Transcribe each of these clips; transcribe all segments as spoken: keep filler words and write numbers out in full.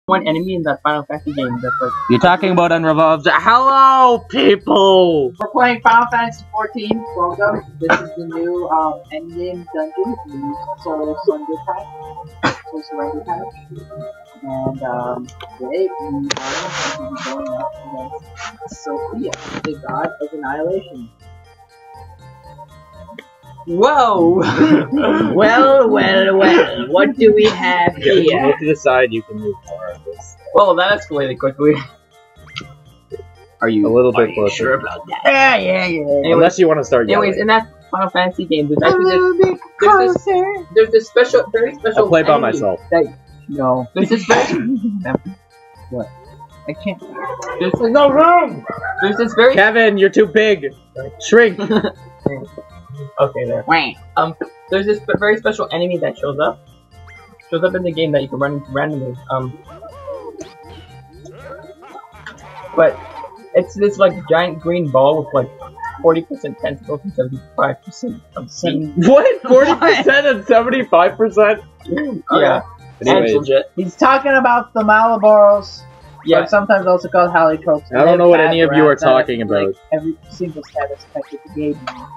one enemy in that Final Fantasy game that's like... You're talking about Unrevolved. Hello, people! We're playing Final Fantasy fourteen. Welcome. This is the new um, endgame dungeon. The Soul Surrender Pack. Soul Surrender Pack. And um, today we are going up against Sophia, the god of annihilation. Whoa! Well, well, well. What do we have Yeah, you here? move to the side, you can move more of this. Well, that escalated quickly. Are you a little bit closer? Sure about that? Yeah, yeah, yeah. Anyways, Unless you want to start yelling. anyways, in that Final Fantasy game, there's A actually little this, bit there's this, closer. there's this special, very special I'll play by enemy myself. That, No. there's this very, What? I can't. there's, there's no room! There's this very... Kevin, you're too big! Shrink! Okay, there. Um, there's this sp- very special enemy that shows up. Shows up in the game that you can run into randomly. Um, but it's this like giant green ball with like forty percent tentacles and seventy-five percent of seed. What? forty percent and seventy-five percent? Yeah. Anyways, legit. He's talking about the Malabaros. Yeah. Or sometimes also called Hallytropes. I don't know what any of you are talking about. Like every single status effect that the game.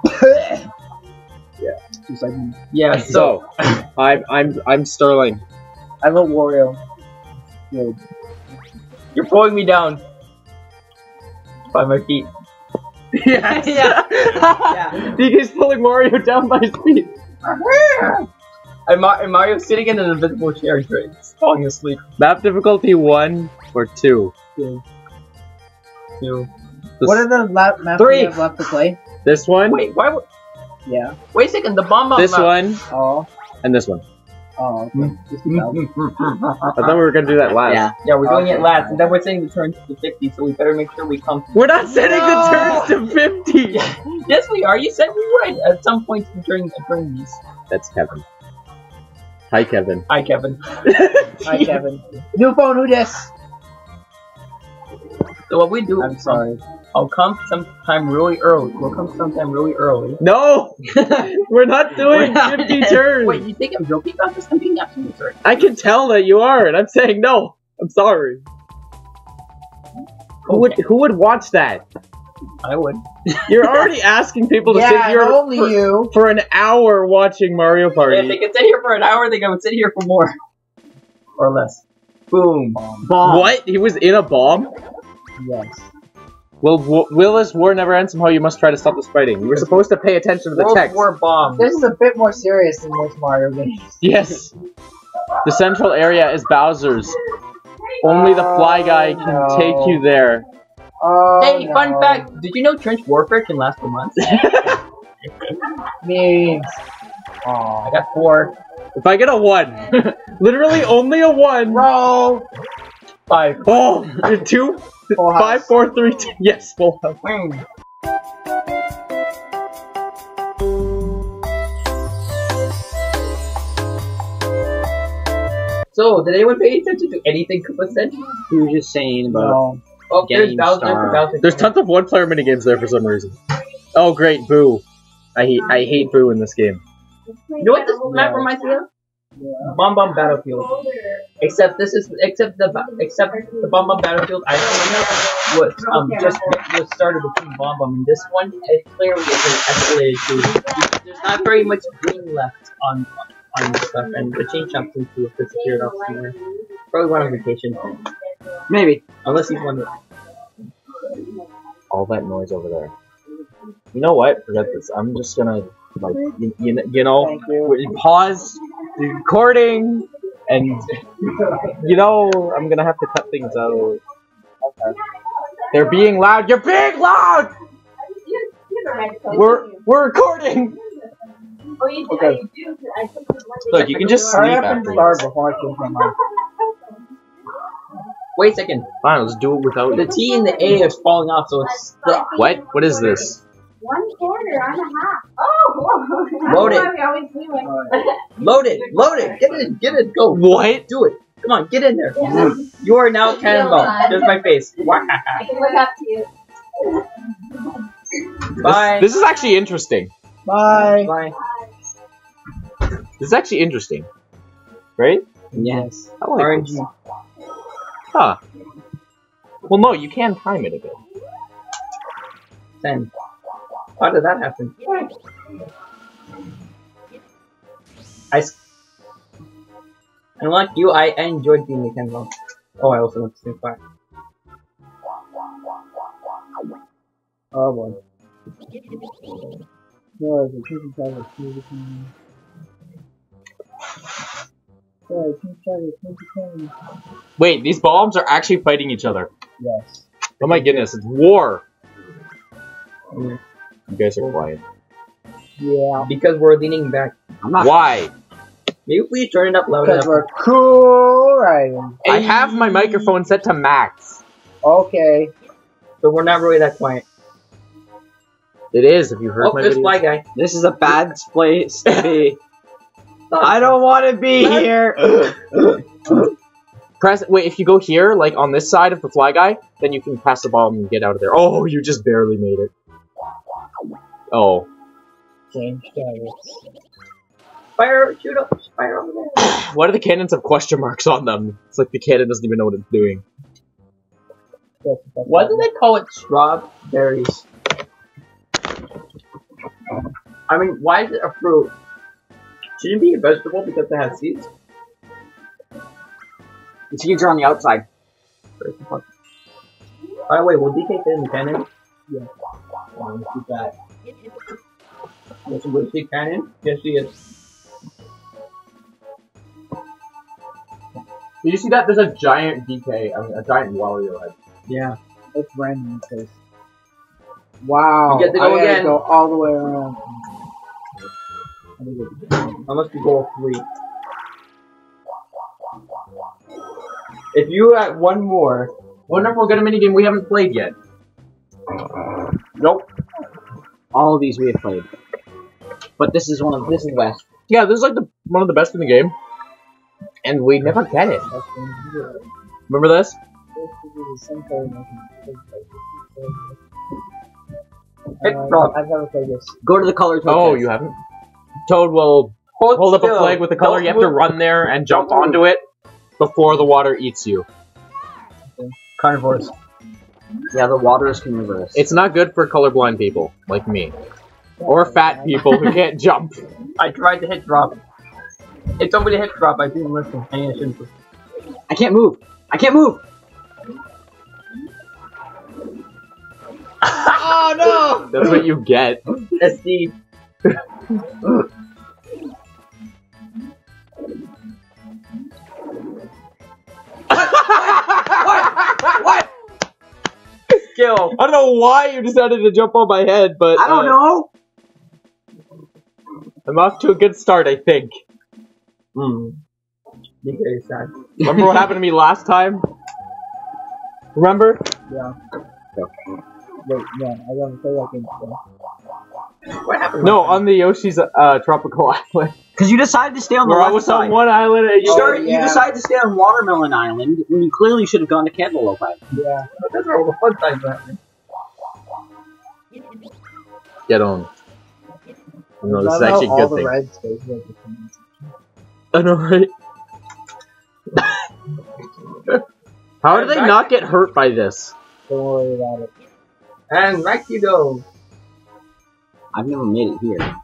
Yeah. Just like me. Yeah. So, So, I'm I'm I'm Sterling. I vote Wario. Yo. you're pulling me down by my feet. Yes. Yeah. Yeah. He's pulling Mario down by his feet. And, Ma- and Mario's sitting in an invisible chair, he's falling asleep. Map difficulty one or two. Two. Two. This, What are the la- maps Three. we have left to play? this one, Wait, why? would- Yeah. Wait a second. The bomb. this one, Oh. and this one. Oh. Okay. Just about. I thought we were gonna do that last. Yeah. Yeah, we're doing Okay. it last, and then we're setting the turns to fifty, so we better make sure we come. We're not setting No. the turns to fifty. Yes, we are. You said we would at some point during during these. That's Kevin. Hi, Kevin. Hi, Kevin. Hi, Kevin. New phone, who dis? So what we do? I'm sorry. I'll come sometime really early. We'll come sometime really early. No, we're not doing We're not- fifty turns. Wait, you think I'm joking about this? I'm being absolutely serious. I can tell that you are, and I'm saying no. I'm sorry. Who would who would watch that? I would. You're already asking people to sit Yeah, here and only for, you. for an hour watching Mario Party. If they can sit here for an hour, they can sit here for more. Or less. Boom. Bomb. What? He was in a bomb? Yes. Will w will this war never end? Somehow you must try to stop this fighting. You were supposed to pay attention to the World text. War bomb. This is a bit more serious than most Mario games. Yes. The central area is Bowser's. Only the Fly Guy can Oh, no. take you there. Oh, Hey, no. fun fact! Did you know trench warfare can last for months? Memes. I Aw. got four, If I get a one, literally only a one. Roll. five. Oh, you're two, Full five, house. four, three, two. Yes, full house. Wing. So, did anyone pay attention to anything Koopa said? We were just saying about No. Oh, there's Game Bowser. Star. Bowser. There's tons of one-player minigames there for some reason. Oh, great, Boo. I hate I hate Boo in this game. You know what this map reminds me of? Bob-omb Battlefield. Except this is except the except the Bob-omb Battlefield I remember was um just was started between Bob-omb and this one it clearly is escalated to there's not very much green left on on this stuff and the chain shop seems to have disappeared off somewhere. Probably one on vacation. maybe Unless he's one All that noise over there. You know what? Forget this. I'm just gonna like you, you, you know Thank you. we pause the recording and you know I'm gonna have to cut things out. Okay. They're being loud. You're being loud. We're we're recording. Okay. Look, you can just sleep Hurry up and after. start before I change my mind. Wait a second. Fine, let's do it without The T and the A is falling off so it's stuck. What? What is this? One quarter and a half. Oh, Load it. That's what I always do it. Load it, load it, get it, get it, go. What? Do it. Come on, get in there. You are now Cannonball. There's my face. I can look up to you. Bye. This, this is actually interesting. Bye. Bye. This is actually interesting. Right? Yes. I like R N this. G. Huh. Well, no, you can time it a bit. Ten. How did that happen? I. S Unlike you, I, I enjoyed being a Ken. Oh, I also went to Snoop Fire. Oh boy. No, it's a chicken salad. Chicken salad. Chicken salad. Chicken salad. Wait, these bombs are actually fighting each other. Yes. Oh my goodness, it's war! Mm. You guys are quiet. Yeah. Because we're leaning back. I'm not. Why? Maybe please turn it up loud Because enough. we're cool, right? I have my microphone set to max. Okay. But we're not really that quiet. It is, if you heard Oh, my this videos. fly guy. This is a bad place to be. I don't want to be here. Press, wait, if you go here, like on this side of the fly guy, then you can pass the bomb and get out of there. Oh, you just barely made it. Oh. Change status. Fire, shoot up, fire over there. Why do the cannons have question marks on them? It's like the cannon doesn't even know what it's doing. Why do they call it strawberries? I mean, why is it a fruit? Shouldn't it be a vegetable because it has seeds? The seeds are on the outside. By the way, will D K fit in the cannon? Yeah. Wow, let's keep that. Yes, will she cannon? Yes, she is. Did you see that? There's a giant D K, I mean, a giant Wario head. Yeah. It's random because. Wow. You get to go I gotta again. go all the way around. Unless you go three. If you at one more, Wonder if we'll get a minigame we haven't played yet. Nope. All of these we have played. But this is one of this is the best. Yeah, this is like the one of the best in the game. And we never get it. Remember this? Hit Uh, drop. I've never played this. Go to the color toad Oh, test. you haven't? Toad will hold, hold up a still. flag with the color. Don't You have to move. run there and jump onto it before the water eats you. Carnivores. Yeah, the water is carnivorous. It's not good for colorblind people like me. Or fat people who can't jump. I tried to hit drop. It told me to hit drop. I didn't listen. I shouldn't. I can't move. I can't move. Oh no! That's what you get. S D. What? Skill. I don't know why you decided to jump on my head, but I don't uh, know. I'm off to a good start, I think. Hmm. Be very sad. Remember what happened to me last time? Remember? Yeah. Wait, yeah, I gotta play that game. What happened? No, on the Yoshi's uh, tropical island. Because you decided to stay on the Where I left was side. on one island and You, you started, yeah. you decided to stay on Watermelon Island when you clearly should have gone to Cantaloupe Island. Yeah. That's where all the fun times happen. get on. No, this is I know actually a all good the thing. red spaces at the comments. I know, right? How did they not get hurt by this? Don't worry about it. And back you go. I've never made it here.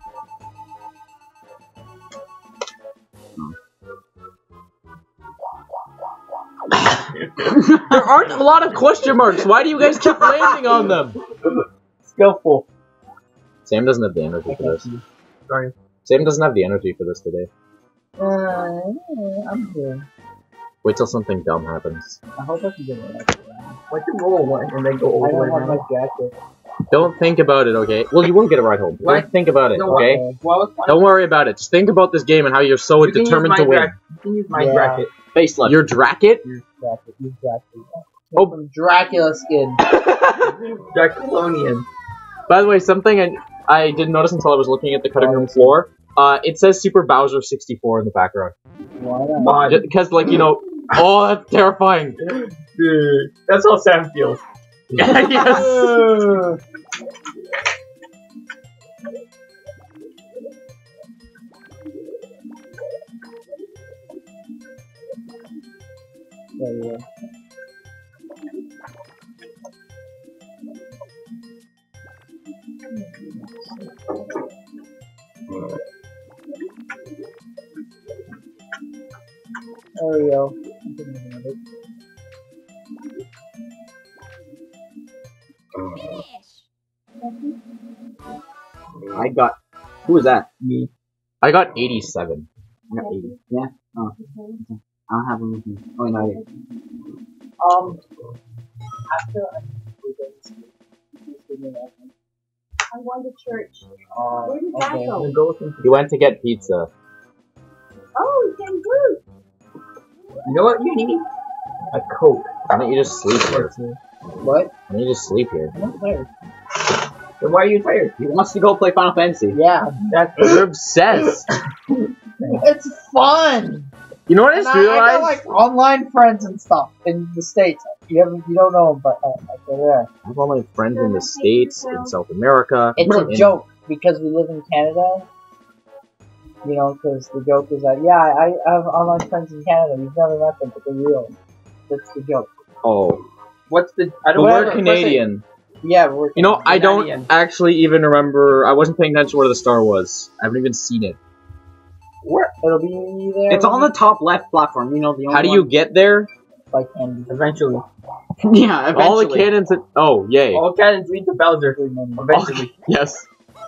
There aren't a lot of question marks. Why do you guys keep landing on them? Skillful. Sam doesn't have the energy for this. Sorry. Sam doesn't have the energy for this today. Uh, I'm here. Wait till something dumb happens. I hope I can get it right. Why you roll one and then go all I the way don't have my around? jacket. Don't think about it, okay? Well, you won't get a ride home. Why? Don't think about it, No, okay? Okay. Well, it's fine. Don't worry about it. Just think about this game and how you're so You can use determined my to win. dra- You can use my Yeah. bracket. Facelift. Your Dracket? Use jacket. Use jacket. Oh. From Dracula skin. Draculonian. By the way, something I, I didn't notice until I was looking at the cutting room floor. Uh, it says Super Bowser sixty-four in the background. Why not? Mod. Because, like, you know... Oh, that's terrifying. Dude, that's how Sam feels. Yes. There we go. Wario. I got. Who was that? Me. I got eighty-seven. I got eighty. Yeah. Oh. I don't have anything. Oh no. I did. Um, after I I'm going to church. uh, Where did that okay. go? Go with him. You went to get pizza. Oh, he's getting food. You know what you need? A coke. Why don't you just sleep here? What? Why don't you just sleep here? I'm not tired. Then why are you tired? He wants to go play Final Fantasy. Yeah, That's You're obsessed. it's fun. You know what I And just I, I realized? got like online friends and stuff in the States. You haven't, you don't know them, but uh, they're there. I have all my friends in the States, in South America. It's a in- joke because we live in Canada. You know, because the joke is that yeah, I, I have online friends in Canada. You've never met them, but they're real. That's the joke. Oh, what's the? I the don't word know. Canadian. Yeah, we're. You know, I don't Canadian. actually even remember. I wasn't paying attention where the star was. I haven't even seen it. Where it'll be there. It's on the top left platform. You know the only How do you one- get there? by Candy. Eventually, Yeah, eventually. All the cannons. That, oh, yay! all cannons lead to Bowser. Eventually, Yes.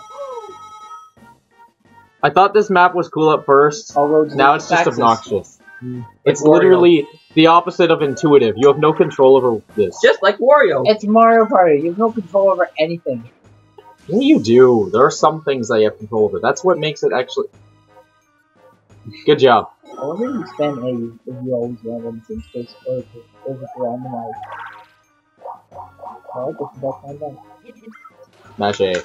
I thought this map was cool at first. All roads Now lead it's to just Texas. obnoxious. It's Wario. literally the opposite of intuitive. You have no control over this. just like Wario. It's Mario Party. You have no control over anything. Yeah, you do. There are some things that you have control over. That's what makes it actually. Good job. I wonder if you spend A if you always land in the same space or if it's or if it's randomized. Alright, this is that time done. Mash A.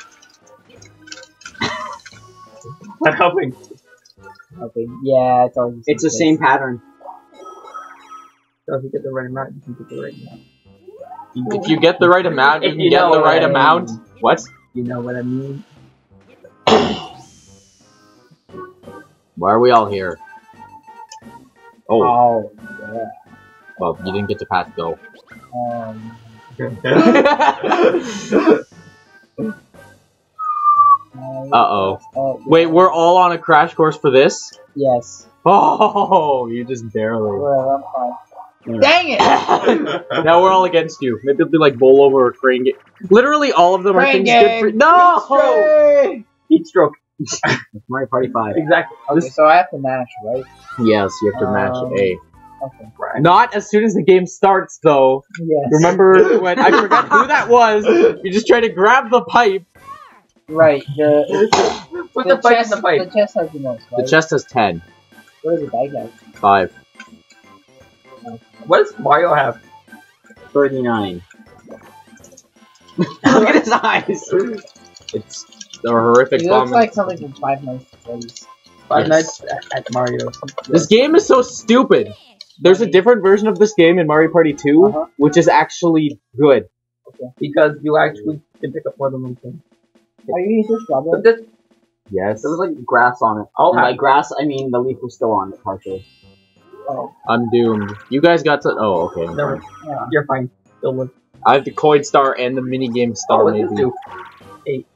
I'm helping. Okay, yeah, it's always It's the space. same pattern. So if you get the right amount, you can get the right amount. If you get the right amount, you If can you get know the right what I amount. mean. What? You know what I mean? Why are we all here? Oh, Oh, yeah. well, you didn't get to pass go. Um, Uh-oh. uh, Wait, we're all on a crash course for this? Yes. Oh, you just barely. Whatever, I'm fine. Dang it! Now we're all against you. Maybe it'll be like bowl over or crane game. Literally all of them are Crane things good for. game. No! Heat stroke. Mario Party five. Exactly. Okay, so I have to mash, right? Yes, you have to match Um, A. Okay. Not as soon as the game starts, though. Yes. Remember when I forgot who that was? You just try to grab the pipe. Right, the, Put the, the pipe chest, in the pipe. the chest has the most, right? The chest has ten. What does the bag have? Five. What does Mario have? thirty-nine. Look at his eyes. It's a horrific He bomb. looks like something from Five Nights at Freddy's. Five Yes. Nights at, at Mario. This game is so stupid. There's a different version of this game in Mario Party two, Uh-huh. which is actually good. Because you actually can pick up more than one thing. Are you eating strawberry? But this, Yes. There was like grass on it. I'll And by have grass, I mean the leaf was still on it partially. Oh, I'm doomed. You guys got to. Oh, okay. Never. yeah. You're fine. Still live. I have the coin star and the minigame Oh, star, what does maybe. this do? Eight.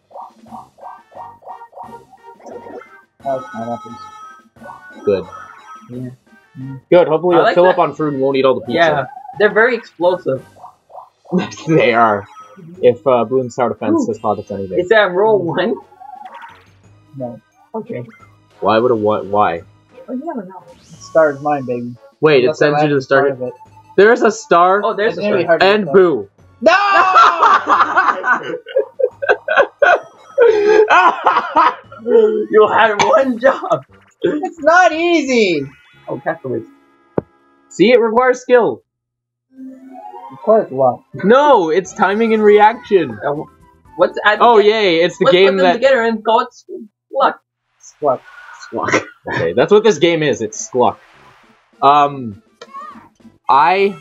I like pineapples. Good. Yeah. Good. Hopefully, I you'll like fill that. up on fruit and won't eat all the Yeah. pizza. They're very explosive. They are. If uh, Blue and Star Defense has taught us anything. Is that roll one? No. Okay. Why would a what? Why? Oh, you never know. Star is mine, baby. Wait, it Unless I sends you land to the in front start. of it. There's a star Oh, there's It's a gonna be star. hard to and get boo. No! You had one job. It's not easy! Oh, castaways. See, it requires skill. Of course, what? No, it's timing and reaction. Uh, what's add Oh, together? yay, it's the Let's game put them that. together and call it luck. What? Squawk. Okay, that's what this game is. It's Skluck. Um, I.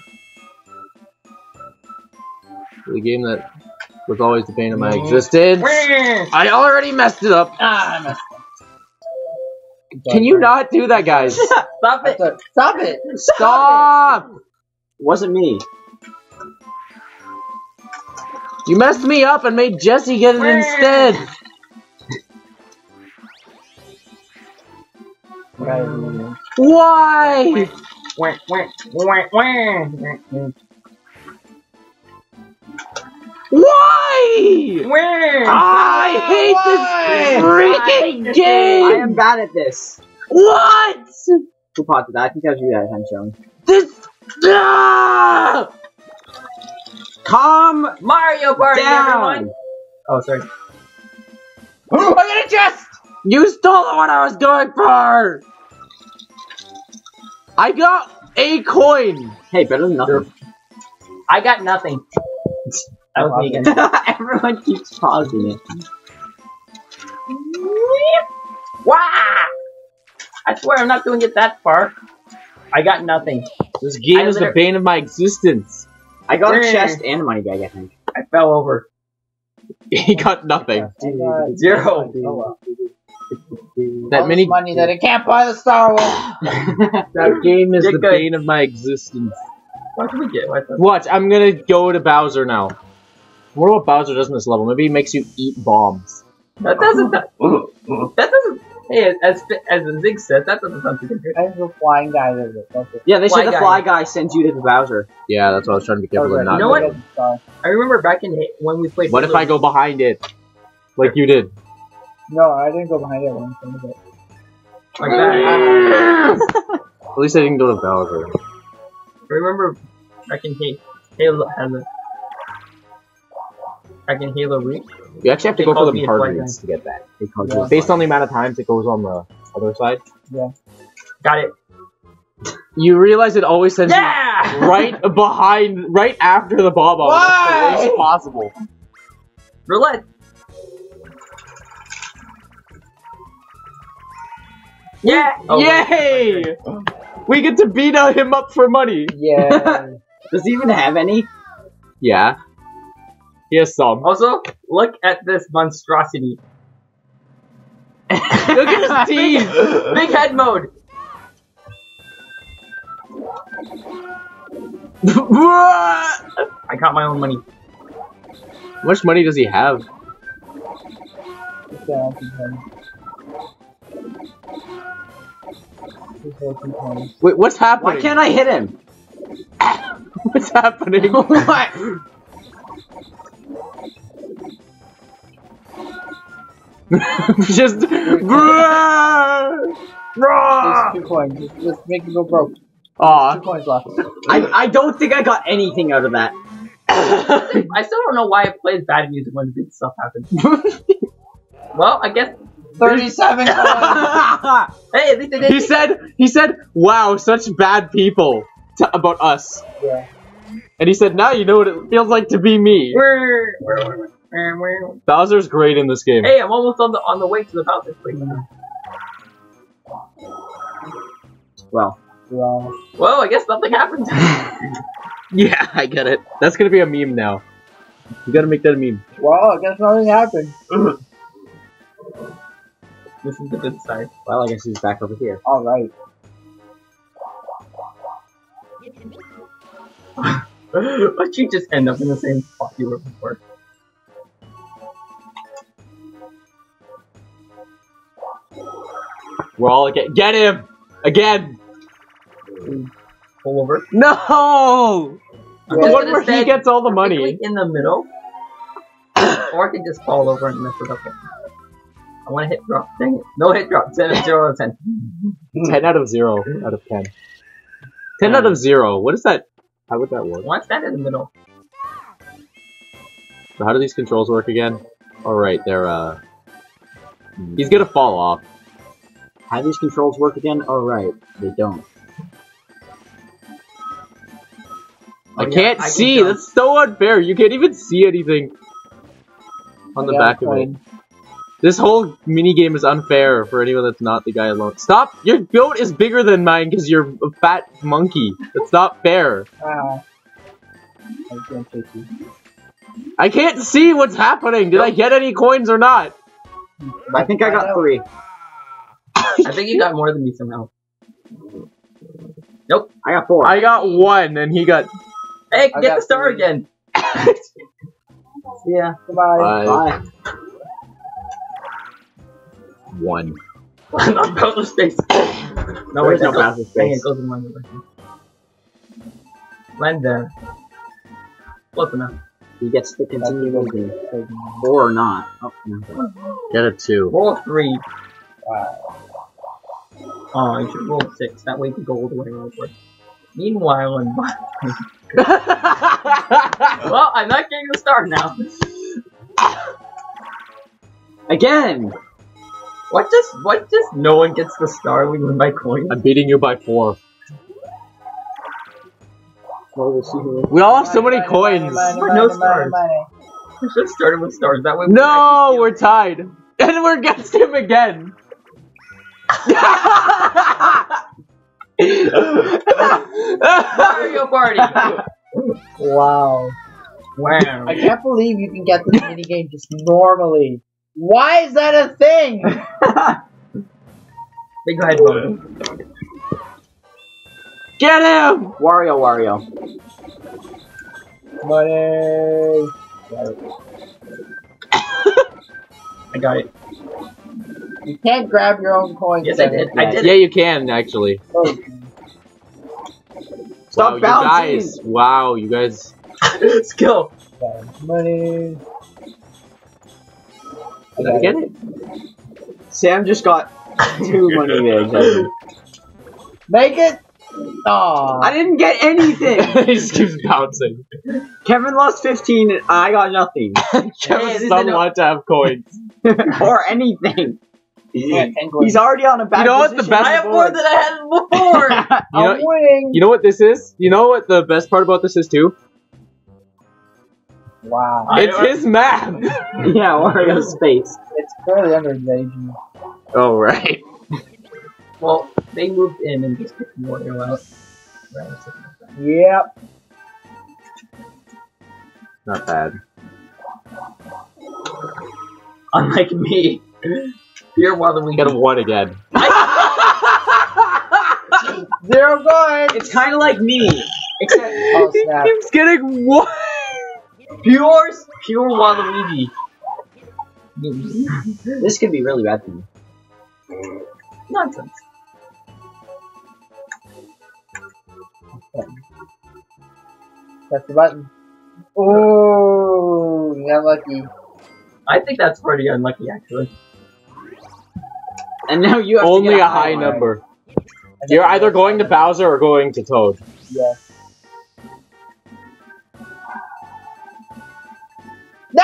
The game that was always the bane of my existence. I already messed it up. Ah, I messed up. Can you not do that, guys? Stop it. Stop it! Stop! Wasn't me. You messed me up and made Jesse get it instead. Why? Why? I hate this freaking game. I am bad at this. What? Who potted that? I think that was you that time showing. This. Ah! Calm Mario Party, down. everyone! Oh, sorry. I got a chest! You stole the one I was going for! I got a coin! Hey, better than nothing. I got nothing. That was me again. Everyone keeps pausing it. Wah! I swear I'm not doing it that far. I got nothing. This game I is the liter- bane of my existence. I got a There. chest and a money bag, I think. I fell over. He got nothing. Zero. That mini money that it can't buy the Star Wars. that game is Get the good. bane of my existence. What did we get? What the- Watch, I'm gonna go to Bowser now. I wonder what Bowser does in this level. Maybe he makes you eat bombs. That doesn't. That doesn't. Hey, as as Zig said, that doesn't sound too good. That's the flying guy that is it. That's it. Yeah, they Fly said the guy. fly guy sends you to the Bowser. Yeah, that's what I was trying to be careful Okay. of not. You know what? doing. Sorry. I remember back in when we played. What if I go behind it? Like you did. No, I didn't go behind it when I was it. like that? At least I didn't go to Bowser. I remember back in Ha- Halo. Halo back in Halo Reach. You actually have to They go for called the me a hard fly routes to get that. They called Yeah. you a Based fly. on the amount of times it goes on the other side. Got it. You realize it always sends Yeah. you right behind, right after the Bob-omb. That's the worst possible. Roulette. Yeah. Oh, Yay! We get to beat him up for money. Yeah. Does he even have any? Yeah. He has some. Also, look at this monstrosity. Look at his teeth! Big head mode. How I got my own money. much money does he have? Yeah, keep going. Keep going, keep going. Wait, what's happening? Why can't I hit him? What's happening? What? Just. Bruh! Just two coins. Just, just make it go broke. Two Aw. coins left. I, I don't think I got anything out of that. I still don't know why it plays bad music when good stuff happens. Well, I guess. Thirty-seven coins. Hey, at least it did. He said, he said, wow, such bad people t- about us. Yeah. And he said, now you know what it feels like to be me. Where, where, where, where, where? Bowser's great in this game. Hey, I'm almost on the on the way to the Bowser place. Well, Well, Well, I guess nothing happened. Yeah, I get it. That's gonna be a meme now. You gotta make that a meme. well, I guess nothing happened. This is the good side. well, I guess he's back over here. All right. But you just end up in the same spot you were before. We're all get get him again. Pull over. No, I'm the just one gonna where he stand gets all the perfectly money. in the middle, or I can just fall over and mess it up. I want to hit drop. Dang it! No hit drop. Zero out of ten. Ten out of zero out of ten. Ten out of zero. What is that? How would that work? Why stand in the middle? So how do these controls work again? All right, they're uh. He's gonna fall off. How do these controls work again? Oh, right. They don't. I Oh, yeah, can't I can see. jump. That's so unfair. You can't even see anything on the I got back a of it. coin. This whole mini game is unfair for anyone that's not the guy alone. Stop! Your goat is bigger than mine because you're a fat monkey. That's not fair. Ah. I can't take you. I can't see what's happening. Did I get any coins or not? I think I got three. I think you got more than me somehow. Nope. I got four. I got one and he got. Hey, I get got the star three. again. Yeah. Goodbye. Bye. Bye. One. Not Bowser space. No, There's wait, no that Bowser goes, dang, space. it goes in one direction. Land there. Close enough. He gets to continue moving. Or not. Oh, no. Get a two. Roll a three. Wow. Oh, you should roll a six. That way the gold away over. Meanwhile, in well, I'm not getting the star now. Again! What just? What just? No one gets the star. We win by coins. I'm beating you by four. Well, we'll see who. We all have so many coins. But no stars. We should have started with stars. That way. We No, we're tied. And we're against him again. Mario Party. Wow. Wow. I can't believe you can get this minigame just normally. Why is that a thing? Big go ahead, Bo. Get him! Wario, Wario. Money. I got it. You can't grab your own coins. Yes, I did. I did Yeah, it. you can actually. Oh, Stop wow, you bouncing! guys. Wow, you guys. Skill. money. Did I get it? Sam just got two money bags. Make it. Aww. I didn't get anything! He just keeps bouncing. Kevin lost fifteen and I got nothing. Kevin this doesn't is want to have coins. Or anything. Yeah, ten coins. He's already on a bad You know what the position. best- I have more than I had before. You know, I'm winning. you know what this is? You know what the best part about this is too? Wow. I It's know- his map! Yeah, Wario space. It's clearly under invasion. Oh, right. Well, they moved in and just kicked Wario out. Yep. Not bad. Unlike me, you're Waluigi. Get a one again. Zero coins. It's kind of like me. Except Oh He snap. keeps getting one! pure, pure Waluigi. This could be really bad for me. Nonsense. Press the button. Ooh, you got lucky. I think that's pretty unlucky, actually. And now you have to Only get a high one. number. You're either going to Bowser or going to Toad. Yeah. No!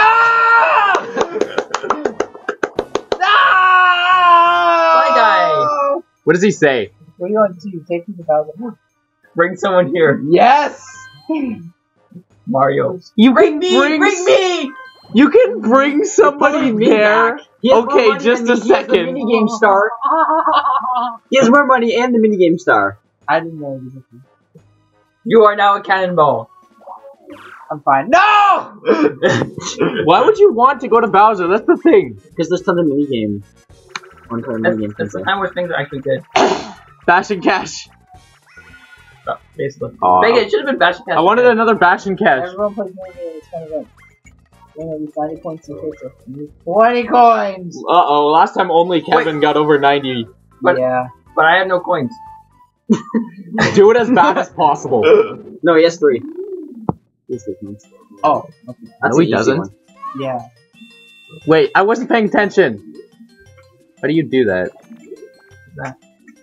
No! Bye, guy. What does he say? What do you want to do? Take me to Bowser. Bring someone here. Yes! Mario. You Bring me! Bring me! You can bring somebody me there. back. He has more Okay, money just than a me. He has the second. minigame star. He has more money and the minigame star. I didn't know you were- You are now a cannonball. I'm fine. No! Why would you want to go to Bowser? That's the thing. Because there's tons of minigame. One kind of That's, minigame. that's the time where things are actually good. Bash and Cash. So, basically. Aw. Dang it, it should have been Bash and Cash. I wanted another Bash and Cash. Everyone plays one game. It's kind of good. ninety points in case of twenty coins! Uh oh, last time only Kevin got over ninety. But- yeah. But I have no coins. Do it as bad as possible. No, he has three. He has three points. Oh, okay. That's No, he an easy doesn't. one. Yeah. Wait, I wasn't paying attention. How do you do that? That.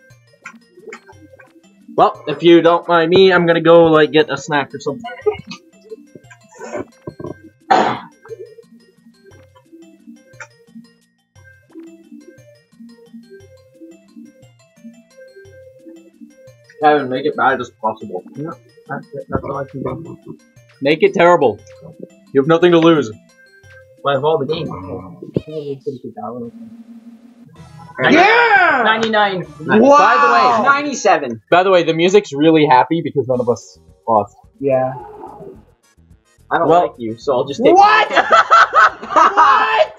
Well, if you don't mind me, I'm gonna go like get a snack or something. Kevin, make it bad as possible. That's it. That's all I can do. Make it terrible. You have nothing to lose. But I have all the games. Yeah! ninety-nine. Wow! By the way, ninety-seven. By the way, the music's really happy because none of us lost. Yeah. I don't Well- like you, so I'll just take What? What?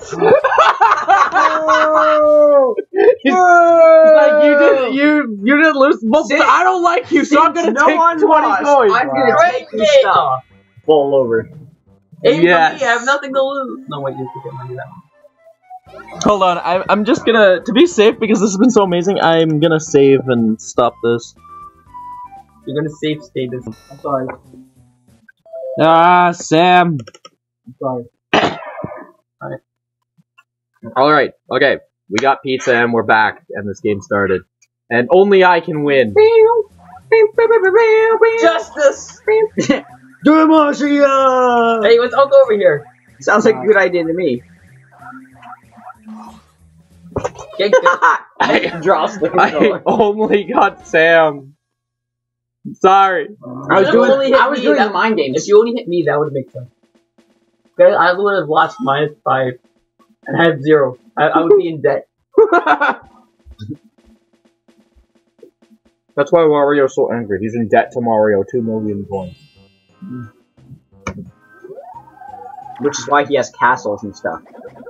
No! Like you did, you you didn't lose. Well, Since- I don't like you, so I'm since gonna no take one twenty lost, coins. I'm gonna Great take your game. stuff. Fall over. Aim Yes. for me, I have nothing to lose. No, wait, you can't do that one. Hold on, I'm, I'm just gonna, to be safe, because this has been so amazing, I'm gonna save and stop this. You're gonna save status. I'm sorry. Ah, Sam. I'm sorry. Alright. Alright, okay. We got pizza and we're back, and this game started. And only I can win. Justice! Demacia! Hey, let's all go over here. Sounds like a good idea to me. Get good. I drops the I controller. only got Sam. Sorry. I was Should've doing, only hit I was me, doing that- the mind games. If you only hit me, that would make sense. Okay, I would have lost minus five. And I have zero. I, I would be in debt. That's why Wario's so angry. He's in debt to Mario, two million coins. Which is why he has castles and stuff.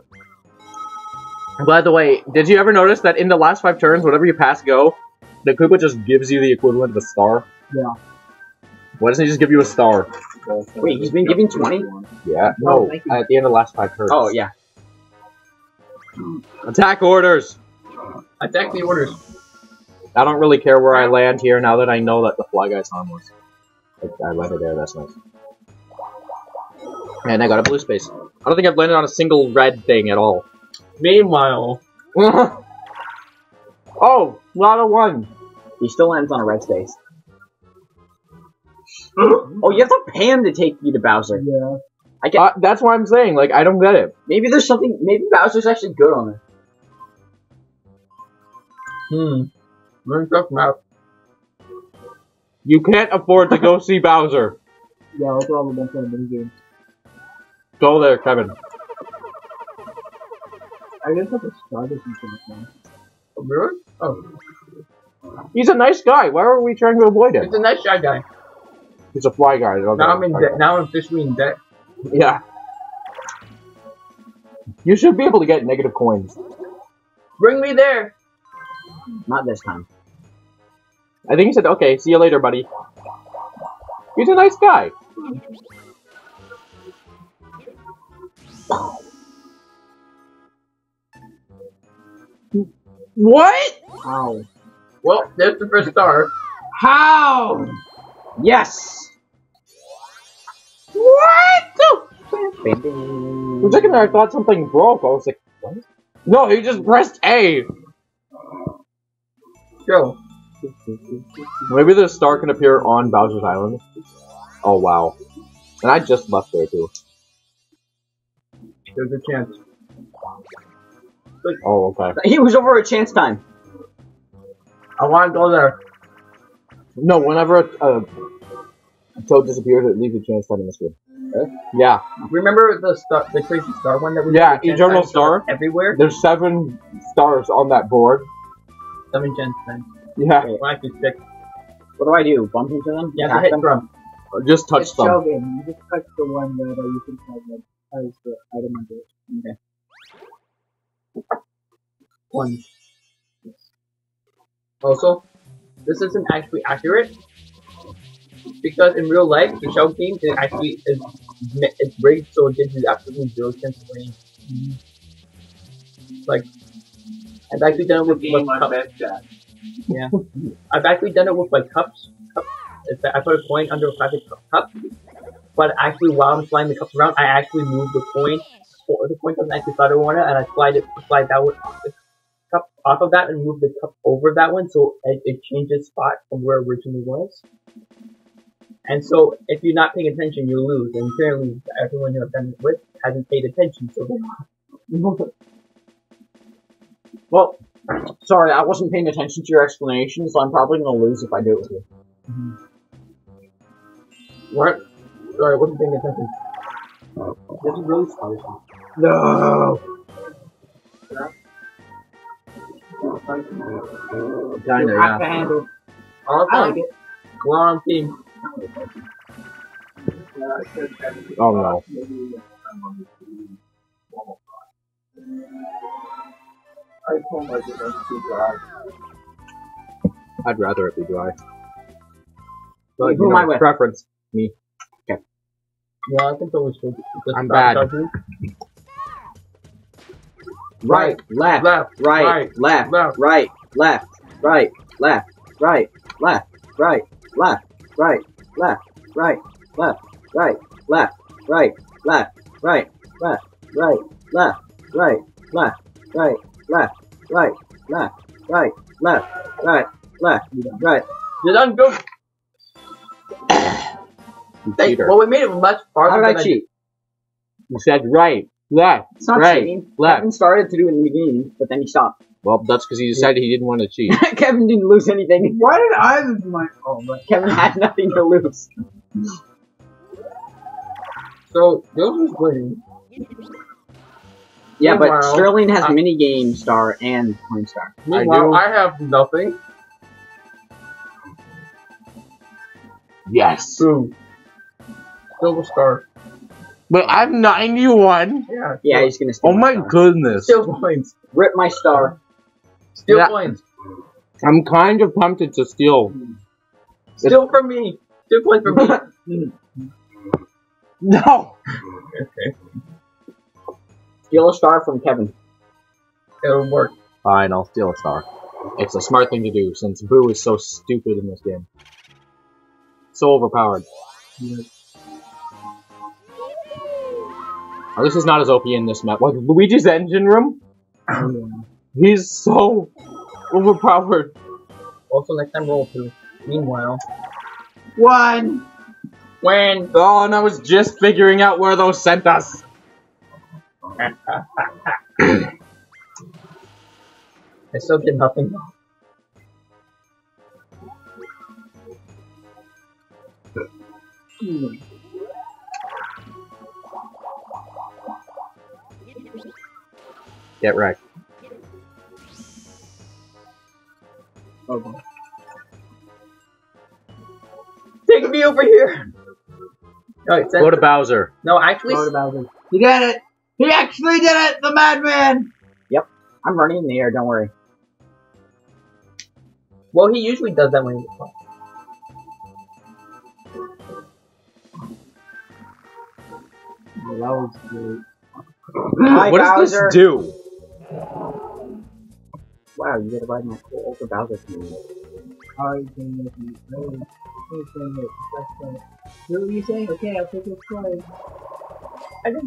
By the way, did you ever notice that in the last five turns, whenever you pass go, the Koopa just gives you the equivalent of a star? Yeah. Why doesn't he just give you a star? Wait, he's been giving twenty? Yeah. No, No, thank you. at the end of the last five turns. Oh, yeah. Attack orders! Attack the orders. I don't really care where I land here now that I know that the Fly Guy's harmless. I landed there, that's nice. And I got a blue space. I don't think I've landed on a single red thing at all. Meanwhile, Oh, not a one. He still lands on a red space. Oh, you have to pay him to take you to Bowser. Yeah. I get. Uh, that's why I'm saying, like, I don't get it. Maybe there's something. Maybe Bowser's actually good on it. hmm. Learn stuff from out. You can't afford to go see Bowser. Yeah, I'll probably don't play mini games. Go there, Kevin. I guess that's a starter feature now. Oh, really? Oh, He's a nice guy. Why are we trying to avoid him? it's a nice shy guy. He's a fly guy. Okay. Now I'm in debt. Now I'm officially in debt. Yeah. You should be able to get negative coins. Bring me there. Not this time. I think he said, okay, see you later, buddy. He's a nice guy. What? Ow. Well, there's the first star. How? Yes. What? For a second there, I thought something broke. I was like, what? No, he just pressed A. Go. Maybe the star can appear on Bowser's Island. Oh, wow. And I just left there, too. There's a chance. Oh, okay. He was over at chance time. I want to go there. No, whenever a, a, a toad disappears, it leaves a chance time in the screen. Yeah. Remember the star, the crazy star one that we Yeah, did? Eternal Chance Star. time everywhere. There's seven stars on that board. Seven chance time. Yeah. Well, actually six. What do I do? Bump into them? You have to Attack hit them? drum. Just touch It's them. Shogun. You just touch the one that uh, you think has, like, has the item under it. Okay. One. Also, this isn't actually accurate because in real life, the shell game it actually is it's rigged so it gives you absolutely zero chance of winning. Like, I've actually done it with, with cups. Yeah, I've actually done it with like cups. cups. It's that I put a coin under a plastic cup, but actually while I'm sliding the cups around, I actually move the coin. Or the coin doesn't actually slide over on it, and I slide it, slide that one off the cup off of that, and move the cup over that one, so it, it changes spot from where it originally was. And so, if you're not paying attention, you lose. And apparently, everyone who I've done it with hasn't paid attention, so they Well, sorry, I wasn't paying attention to your explanation, so I'm probably gonna lose if I do it with you. Mm-hmm. What? Sorry, I wasn't paying attention. This is really spicy. No. Kinda, Half the yeah. handle. All I time, like it. long team. Oh, no. I told my goodness to dry. I'd rather it be dry. Who But, you am I know, with? preference. Me. Okay. Yeah, I can totally switch. I'm bad. Right, left, Left, right, right, left, left. right, left, right, left, right, left, right, left, right, left, right, left, right, left, right, left, right, left, right, left, right, left, right, left, right, left, right, left, right, left, right. You're done, go. You Hey, cheater. well, we made it much farther. How did than I cheat? You said right, left, It's not right, cheating. left. Kevin started to do it in the beginning, but then he stopped. Well, that's because he decided he didn't want to cheat. Kevin didn't lose anything. Why did I lose my? Oh, but Kevin had nothing to lose. So, Yosh is winning. Yeah, but Meanwhile, Sterling has I- mini game star and coin star. Meanwhile, I, have nothing. Yes. Boom. Silver star. But I'm ninety-one. Yeah. Yeah, he's gonna steal Oh my star. goodness. Steal points. Rip my star. Steal Yeah. points. I'm kind of tempted to steal. Steal from me. Steal points from me. No. Okay. Steal a star from Kevin. It'll work. Fine, I'll steal a star. It's a smart thing to do, since Boo is so stupid in this game. So overpowered. Oh, this is not as O P in this map. Like, Luigi's engine room? He's so overpowered. Also, next time roll two. Meanwhile. One. When? Oh, and I was just figuring out where those sent us. I still did nothing. Hmm. Get wrecked. Okay. Take me over here! No, it says, Go to Bowser. no, actually, Go to Bowser. he did it. He actually did it. The madman. I'm running in the air. Don't worry. well, he usually does that when he's playing. Oh, that was great. Hi, What does Bowser. this do? Wow, you gotta ride my cool Ultra Bowser thing. How you can make me play? Who's saying it? Let's play. Do what you say? Okay, I'll take this play. I didn't.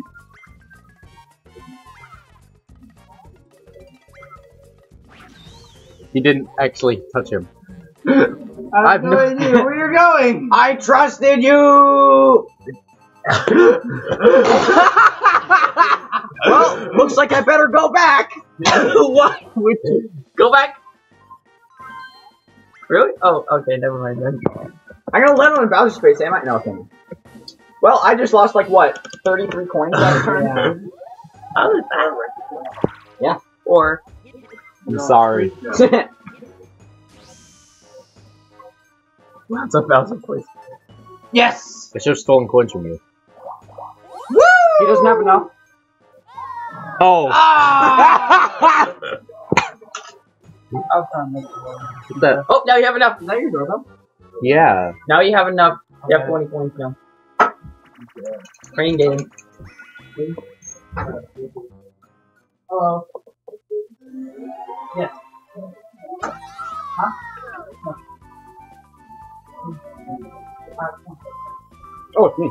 He didn't actually touch him. I I've have no no- idea where you're going. I trusted you! Well, looks like I better go back! What? Would you go back? Really? Oh, okay, never mind then. I'm gonna land on Bowser's face, am I? No, okay. Well, I just lost like, what, thirty-three coins that turn? Yeah. How does that work? Yeah. Or, I'm sorry. that's a thousand points. Yes. I should have stolen coins from you. Woo! He doesn't have enough. Oh. Ah! I'll try and make it work. The- Oh, now you have enough. Now you're good, huh? yeah. Now you have enough. You have Okay. twenty points now. Train game. Hello. Yes. Huh? Oh, it's me.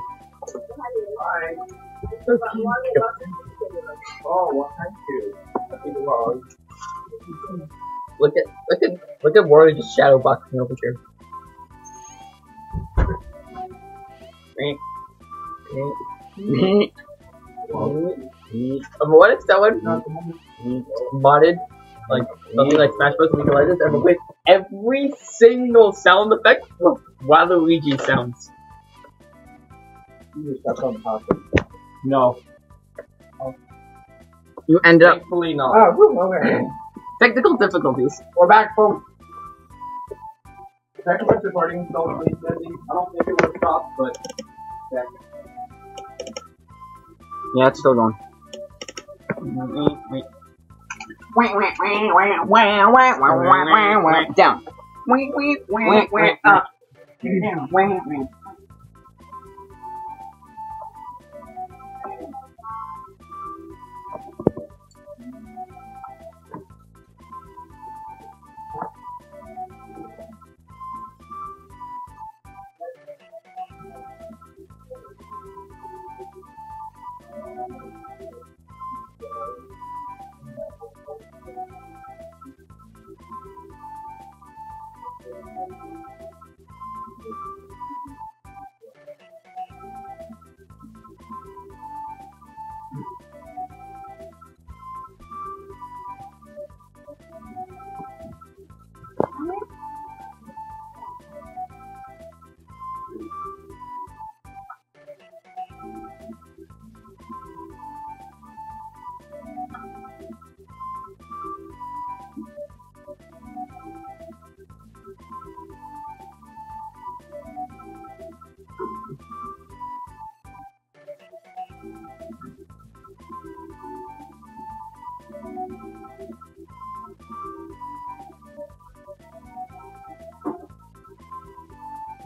Oh, well, thank you. Look at look at look at Wario just shadow boxing over here. Um, what if someone modded like something like Smash Bros. League of Legends and with every single sound effect of Waluigi sounds? No. You end up. Thankfully not. Oh, okay. Technical difficulties. We're back from. Second first recording, so please, Desi. I don't think it would stop, but. Yeah. Yeah, it's still going. Down. Up.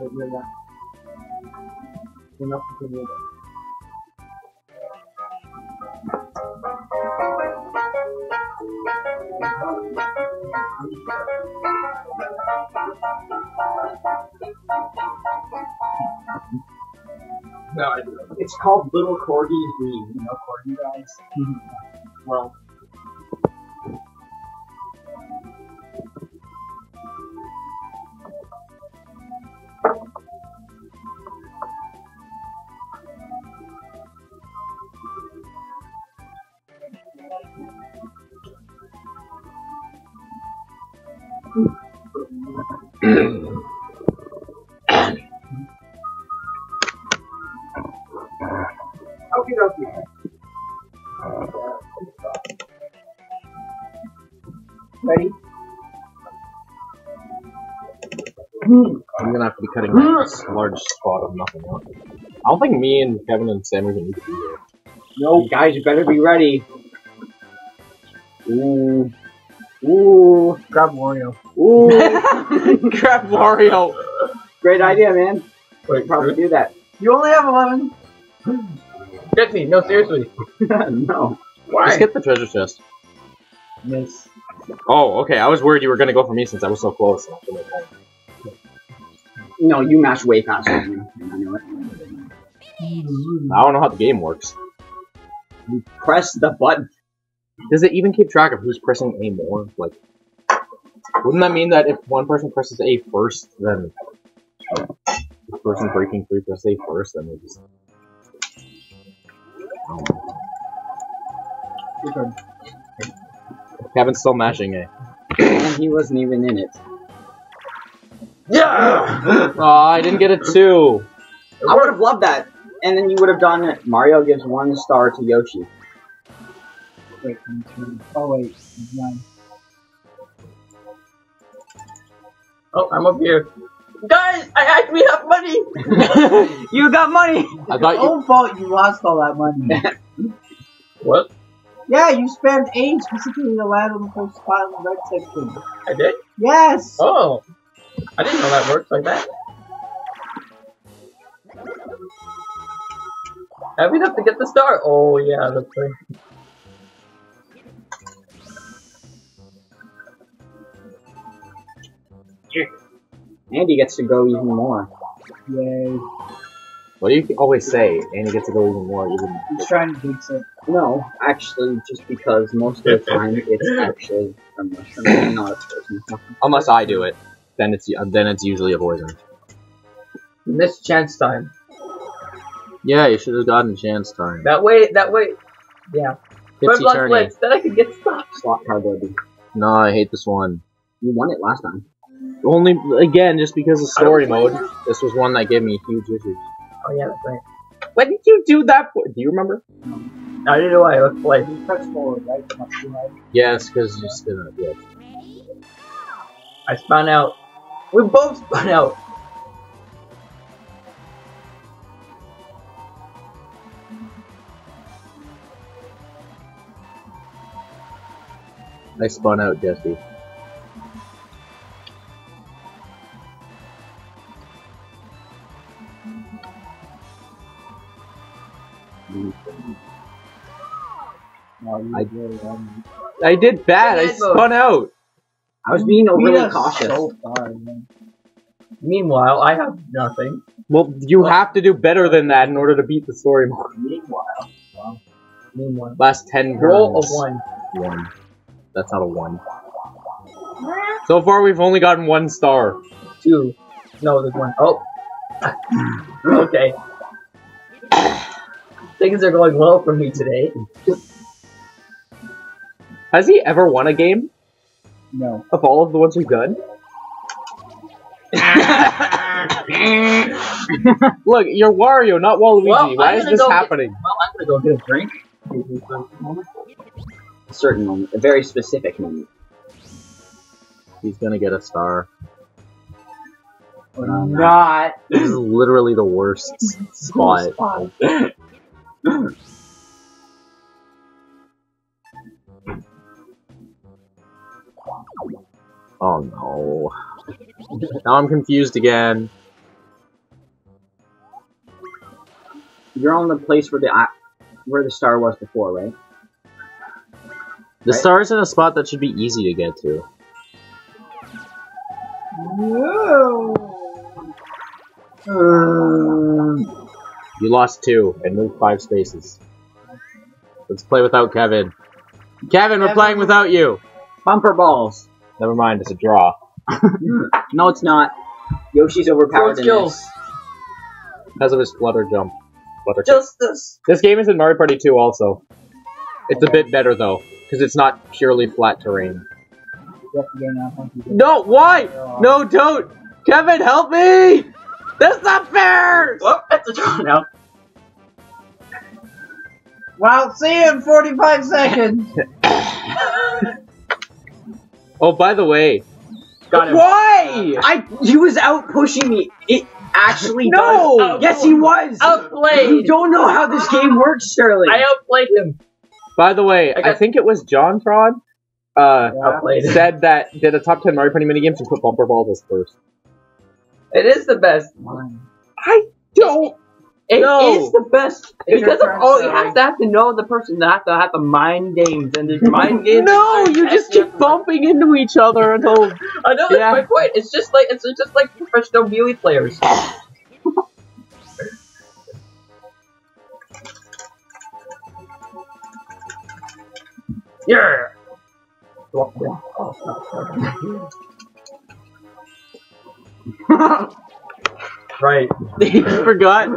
it, yeah, yeah. Enough to do it. No, I do. It's called Little Corgi's Dream. You know Corgi guys? Well, okie dokie. Ready? I'm gonna have to be cutting this large spot of nothing out. I don't think me and Kevin and Sam even need to be here. No, guys, you better be ready. Ooh. Ooh. Grab Wario. Ooh. Crap, Wario! Great idea, man. Wait, Probably do that. You only have eleven. Get me, no, seriously. No. Why? Let's get the treasure chest. Miss. Oh, okay, I was worried you were gonna go for me since I was so close. No, you mash way faster than me. I know it. I don't know how the game works. You press the button. Does it even keep track of who's pressing A more? Like, wouldn't that mean that if one person presses A first, then the person breaking free presses A first, then they just... Oh. Your turn. Kevin's still mashing A. And he wasn't even in it. Yeah! Aw, oh, I didn't get a two! I would have loved that. And then you would have done it. Mario gives one star to Yoshi. Wait, my turn. Oh wait, it's mine. Oh, I'm up here. Guys, I actually have money! You got money! I thought Your you... own fault you lost all that money. What? Yeah, you spent eight specifically to land on the first spot in the red section. I did? Yes! Oh. I didn't know that works like that. I have enough to get the star. Oh, yeah, that's right. Andy gets to go even more. Yay. What do you always say? And he gets to go even more, even... He's trying to jinx it. No, actually, just because most of the time it's actually a mushroom, not a poison. Unless I do it. Then it's then it's usually a poison. Missed chance time. Yeah, you should have gotten chance time. That way, that way. Yeah. Put Tipsy blood turny. blitz, then I can get stuff. Slot car baby. No, I hate this one. You won it last time. Only, again, just because of story mode. This was one that gave me huge issues. Oh, yeah, that's right. When did you do that for? Do you remember? I didn't know why. Let's play. You press forward, right? Not too high. Yes, because you spin it. Yeah. I spun out. We both spun out. I spun out, Jesse. No, you I- really won. I did bad. I spun out. I was being You beat overly us cautious. So far, man. Meanwhile, I have nothing. Well, you have to do better than that in order to beat the story mode. Meanwhile. Wow. Meanwhile. Last ten Roll of turns. one. One. That's not a one. So far, we've only gotten one star. Two. No, there's one. Oh. Okay. Things are going well for me today. Has he ever won a game No. of all of the ones we've done? Look, you're Wario, not Waluigi. Well, Why I'm is gonna this go happening? Well, I'm gonna go get a drink. A certain moment. A very specific moment. He's gonna get a star. Um, Not. This is literally the worst spot. Oh no. Now I'm confused again. You're on the place where the uh, where the star was before, right? The Right. star's in a spot that should be easy to get to. Whoa! You lost two and moved five spaces. Let's play without Kevin. Kevin, we're Kevin. playing without you! Bumper balls. Never mind, it's a draw. No, it's not. Yoshi's overpowered in skills. this. Because of his flutter jump. Flutter kick. Justice. This game is in Mario Party two also. It's a bit better though, because it's not purely flat terrain. Yes, again, now, thank you. No, why? No, don't! Kevin, help me! That's not fair! Oh, that's a draw now. Well, see you in forty-five seconds! Oh, by the way. Got him. Why? I he was out pushing me. It actually No! does. Yes, he was. Outplayed. You don't know how this game works, Sterling. I outplayed him. By the way, I I, got- think it was John Trod uh, Outplayed. said that did a top ten Mario Party minigames and put bumper balls as first. It is the best. I don't. It is No. the best It's your because of turn, all you Sterling. have to have to know the person. You have to have the mind games and there's mind games. No, and you there's just keep bumping into each other until. I know that's Yeah. my point. It's just like it's just like professional Melee players. Yeah. Right. You forgot.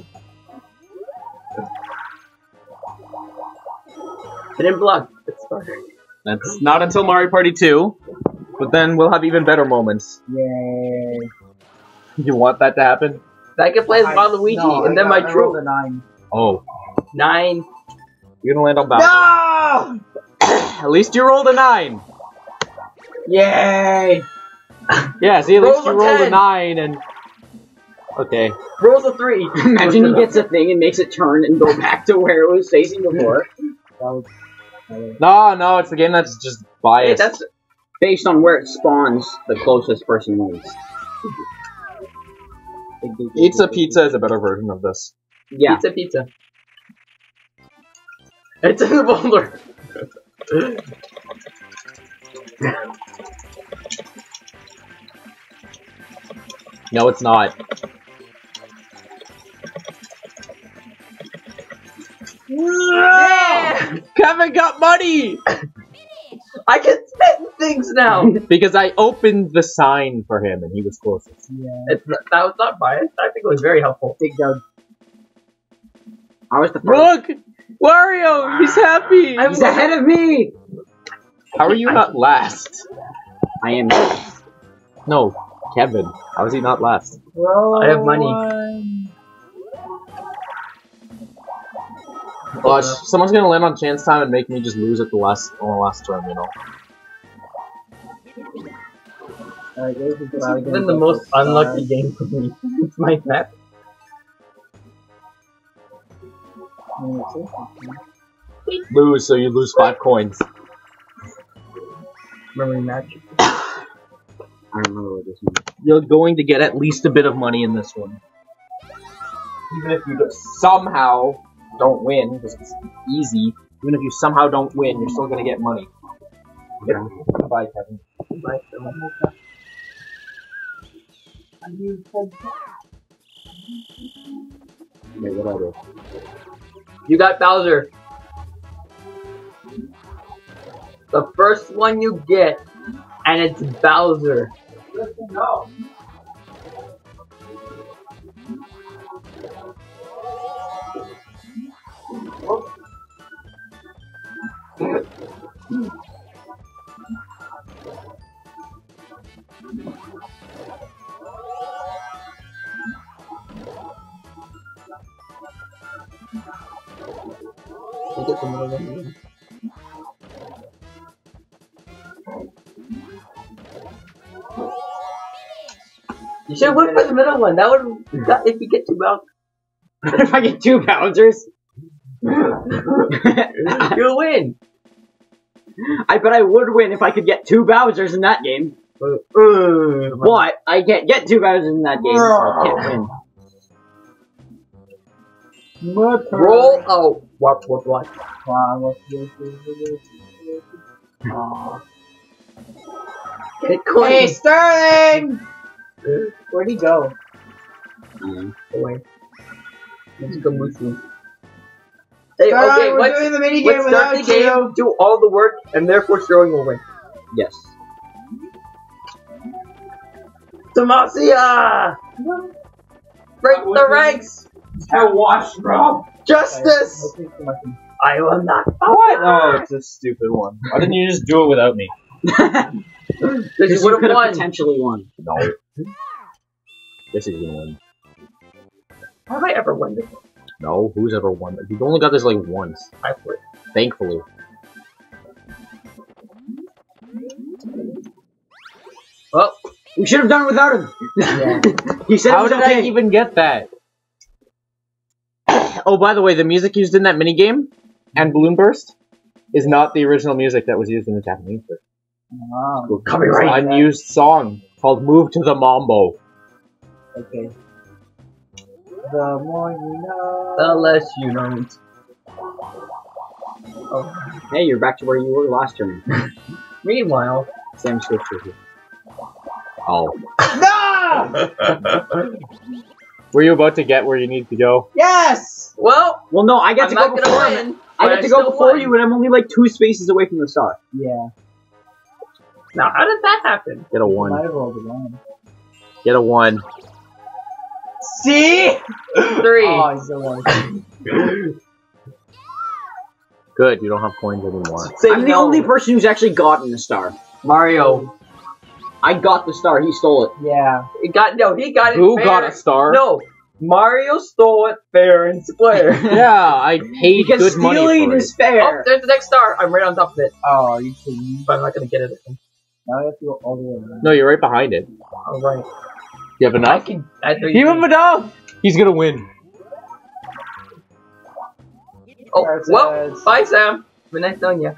I didn't block. It's fine. That's not until Mario Party two, but then we'll have even better moments. Yay. You want that to happen? I can play as I- Waluigi no, and I then got- my I rolled troop. a nine. Oh, Nine. you're gonna land on Bowser. No! At least you rolled a nine. Yay! Yeah, see, at Roll least you a rolled a ten. nine and. Okay. Rolls a three. Imagine he gets a thing and makes it turn and go back to where it was facing before. That was... No, no, it's the game that's just Hey, biased. that's Based on where it spawns, the closest person wins. Pizza Pizza is a better version of this. Yeah. pizza, pizza. It's in the boulder. No, it's not. Yeah! Kevin got money! I can spin things now. Because I opened the sign for him and he was closest. Yeah. It's not, that was not biased. I think it was very helpful. Big Doug. I was the first. Look! Wario! He's happy! I'm- He's ahead of me! How are you not last? I am. No, Kevin. How is he not last? Bro, I have money. one. Gosh, someone's gonna land on chance time and make me just lose at the last on the last turn, you know? Alright, this is This where I has get been the the most star. unlucky game for me. It's my map. Mm, it's this. Lose, so you lose five coins. Memory match. I remember what this one. You're going to get at least a bit of money in this one. Even if you just somehow don't win, because it's easy, even if you somehow don't win, you're still gonna get money. Yeah. Bye, Kevin. Bye. Wait, what are You got Bowser. The first one you get, and it's Bowser. You get the middle one. You should look for the middle one. That would that if you get two Bowser. if I get two Bowsers? You'll win. I bet I would win if I could get two Bowsers in that game. Uh, But I can't get two Bowsers in that game, so I can't win. Roll out. What? What? What? Wow, what's this? Aw. Get coins. Hey, Sterling! Where'd he go? Um, Away. Let's go move through. Hey, Sterling, okay, we're let's, doing the mini let's game start the without game, you. do all the work, and therefore Sterling will win. yes. Demacia! Break the ranks! I watched, bro. Justice! I will not. What? Oh, it's a stupid one. Why didn't you just do it without me? Because you You would could have have won. potentially won. No. Guess he's gonna win. Have I ever won this? No, who's ever won? You've only got this like once. I would. Thankfully. Well, We should have done it without him. Yeah. He said How it was did okay. I even get that? Oh, by the way, the music used in that minigame and Balloon Burst is not the original music that was used in the Japanese version. Wow. It's copyright. an unused song called Move to the Mambo. Okay. The more you know. the less you know. Oh. Hey, you're back to where you were last turn. Meanwhile, Sam switched here. Oh. No! Were you about to get where you need to go? Yes! well, Well, no, I get I'm to not go before gonna him. win. I but get to go still before won. you, and I'm only like two spaces away from the star. Yeah. Now, how did that happen? Get a Might one. have rolled the one. Get a one. See? Three. Oh, he's the one. Good, you don't have coins anymore. Say I'm the no. only person who's actually gotten the star. Mario. I got the star. He stole it. Yeah. He got no. He got it. Who fair. got a star? No. Mario stole it fair and square. Yeah, I paid Because good money stealing for is it. fair. Oh, there's the next star. I'm right on top of it, Oh, are you kidding me? but I'm not gonna get it. Now you have to go all the way around. No, you're right behind it. All right. You have I enough? can. I thought Give him enough! He's gonna win. Oh, There it well. says- Bye, Sam. Good night, Sonia.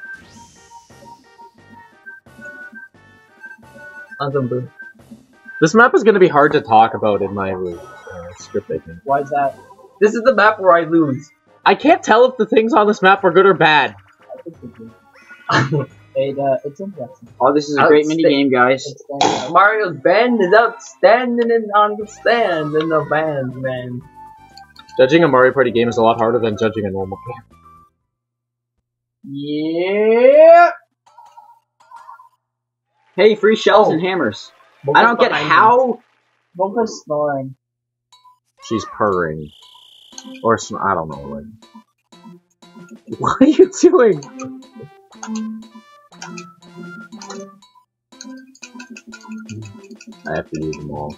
Awesome, boo. This map is gonna be hard to talk about in my uh, script, I think. Why is that? This is the map where I lose. I can't tell if the things on this map are good or bad. I think it's good. It, uh, it's interesting. Oh, this is a great Outsta- mini game, guys. It's uh, Mario's band is outstanding and on the stand in the band, man. Judging a Mario Party game is a lot harder than judging a normal game. Yeah. Hey, free shells Oh. and hammers. Both I don't get behind how. Mocha's snoring. She's purring. Or, sm- I don't know. Like... What are you doing? I have to use them all.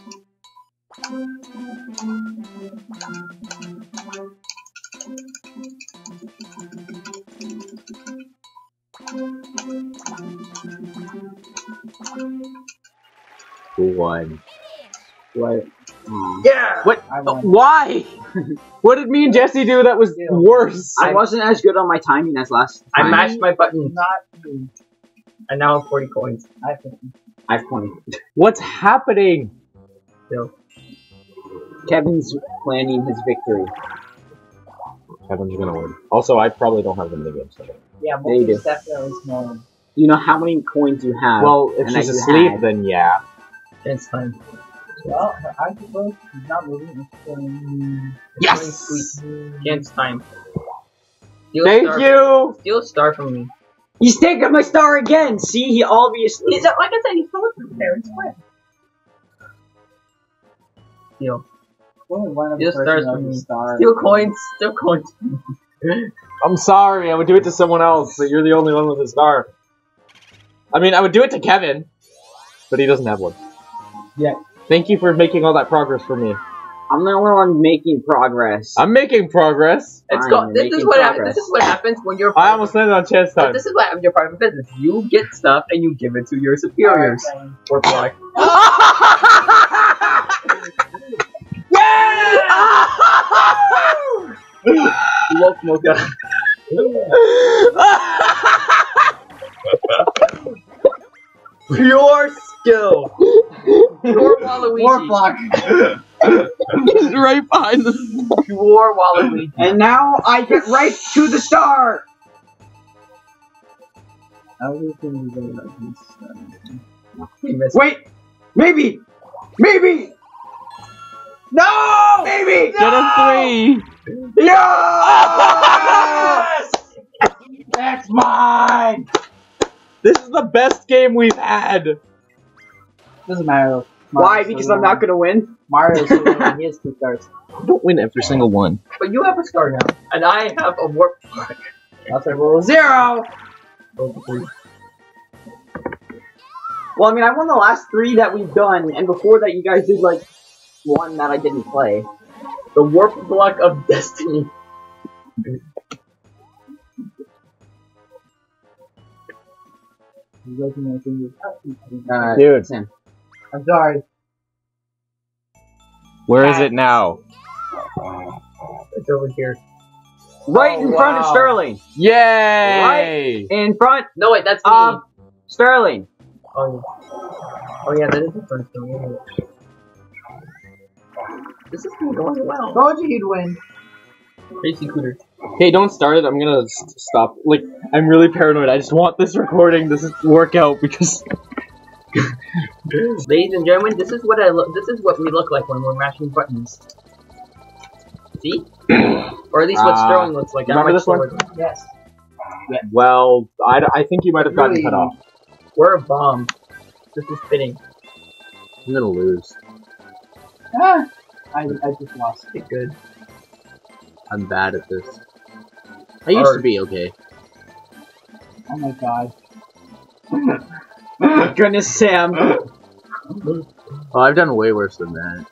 Who won? What? Aw. Yeah. What? I Uh, won. why? What did me and Jesse do that was worse? I wasn't as good on my timing as last I time. mashed my button, Not you. and now I have forty coins. I have fifty. I have twenty. What's happening? Still. Kevin's planning his victory. Kevin's gonna win. Also, I probably don't have the minigame set up. Yeah, There you Mocha's go. definitely snoring. You know how many coins you have. Well, if and she's that you asleep, had. then yeah. It's time. Well, her eyes are closed. She's not moving. It's going. Yes. Sweet. It's time. Steal Thank star. you! Steal a star from me. He's taking my star again! See, he obviously. He's like I said, he's still from fair and square. Steal. Only one of the Steal stars person from has a me. star. Steal coins. Steal coins. I'm sorry, I would do it to someone else, but you're the only one with a star. I mean, I would do it to Kevin, but he doesn't have one. Yeah. Thank you for making all that progress for me. I'm the only one making progress. I'm making progress. It's Fine, got, you're this is making what happens. progress. This is what happens when you're. I almost landed on chance But time. this is what happens when you're part of a business. You get stuff and you give it to your superiors. Alright, Or black. Look, Mocha. Pure skill. Pure Waluigi. War block. He's right behind the star. Pure Waluigi. And now I get right to the star! I was thinking about this. He missed. Wait! Maybe! Maybe! No! Maybe! Get a three. Yes! That's mine! This is the best game we've had. Doesn't matter. Why? Because I'm not gonna win? Mario's winning. He has two stars. I don't win every single one. But you have a star now, and I have a warp block. That's a roll zero. Well, I mean, I won the last three that we've done, and before that you guys did, like, one that I didn't play. The warp block of destiny. You guys know things. Uh, Dude. Sam. I'm sorry. Where is it now? It's over here. Right Oh, in front of wow. Sterling! Yay! Right in front No, wait, that's me. of Sterling! oh, yeah. Oh, yeah, that is the first one. This is going well. Told you he'd win. Crazy Cooter. Hey, don't start it. I'm gonna st stop. Like, I'm really paranoid. I just want this recording to s- work out because. Ladies and gentlemen, this is what I look. This is what we look like when we're mashing buttons. See? Or at least what Uh, Sterling looks like. I remember might this one? forward. Yes. Well, I, d I think you might have gotten Really? cut off. We're a bomb. This is fitting. I'm gonna lose. Ah, I, I just lost. Pretty good. I'm bad at this. I used to be okay. Oh my god. Oh, goodness, Sam. Oh, I've done way worse than that.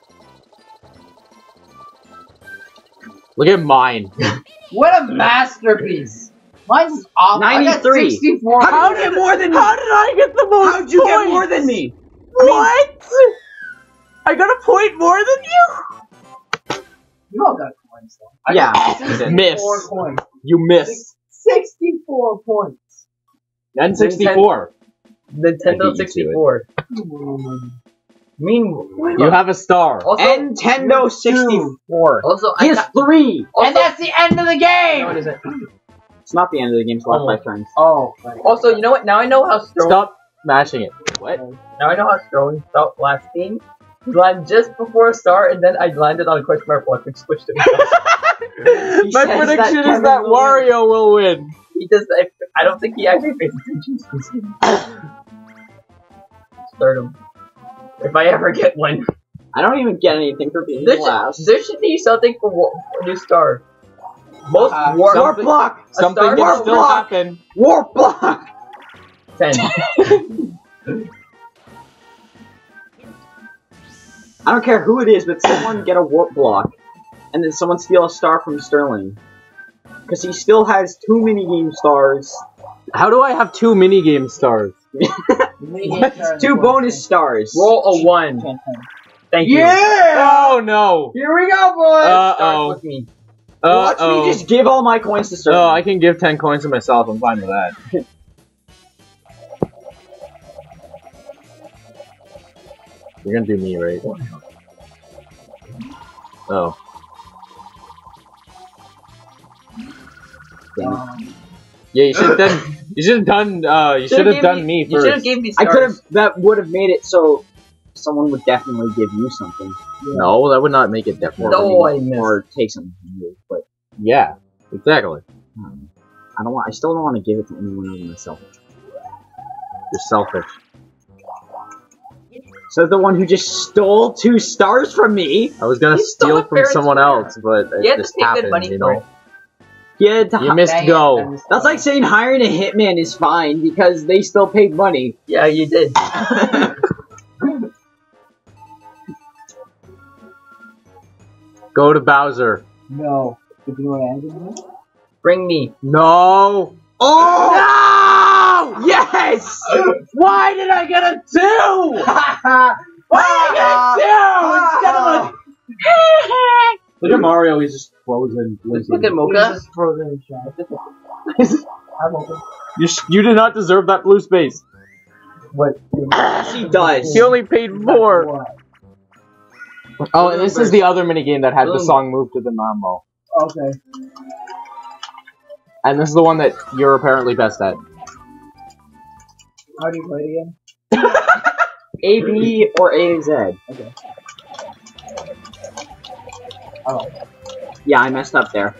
Look at mine. What a masterpiece. Mine's awful. ninety-three. I got sixty-four. How did you get more than me? How did I get the most How'd you points? get more than me? What? I got a point more than you? You all got coins though. I Yeah. got sixty-four Miss. coins. You missed. sixty-four points. And sixty-four. I beat Nintendo you to it. sixty-four. Meanwhile, You have a star. also, Nintendo sixty-four. also I He has got, three! also, And that's the end of the game! no, it isn't. It's not the end of the game, it's the last Oh. five turns. Oh. Right. Also, you know what? Now I know how Sterling. Stop mashing it. What? Now I know how Sterling felt last game. He landed just before a star, and then I landed on a question mark block, which switched to me. My says that prediction is Kevin that will win. Wario will win. He does. I, I don't think he actually pays attention to this game. Start him. If I ever get one, I don't even get anything for being there last. should, there should be something for wa- for new star. Most Uh, warp Warp block! A Something star can warp still block. happen. Warp block! ten. I don't care who it is, but someone get a warp block. And then someone steal a star from Sterling. Because he still has two minigame stars. How do I have two minigame stars? Two bonus stars. Roll a one. Thank you. Yeah! Oh no! Here we go, boys! Uh Start oh. with me. Uh Watch oh. me just give all my coins to Sterling. Oh, I can give ten coins to myself. I'm fine with that. You're gonna do me, right? Oh. Yeah, you should have done. You should have done. Uh, you should have gave done me You should have first. gave me I stars. could have. That would have made it so someone would definitely give you something. No, that would not make it definitely. No, I missed. Or take something from you. But Yeah, exactly. um, I don't want. I still don't want to give it to anyone other than myself. You're selfish. So the one who just stole two stars from me. I was gonna You stole steal it from fair and someone square. else, but You it had to just pay good happened. money You for know. it. Yeah, to You missed Dang it, go. I missed That's that. like saying hiring a hitman is fine because they still paid money. Yeah, you did. Go to Bowser. No. Did you know what I ended with? Bring me. No. Oh! No! Yes! Why did I get a two? Why did I get a two instead of a? Look at Mario. He's just frozen. Look at It was Mocha. just frozen shot. I'm open. You sh you did not deserve that blue space. What? Yes, he does. He only paid four. What? Oh, and this is the other minigame that had the Boom. song Move to the Mambo. Okay. And this is the one that you're apparently best at. How do you play it again? A, B, or A to Z. Okay. Oh. Yeah, I messed up there.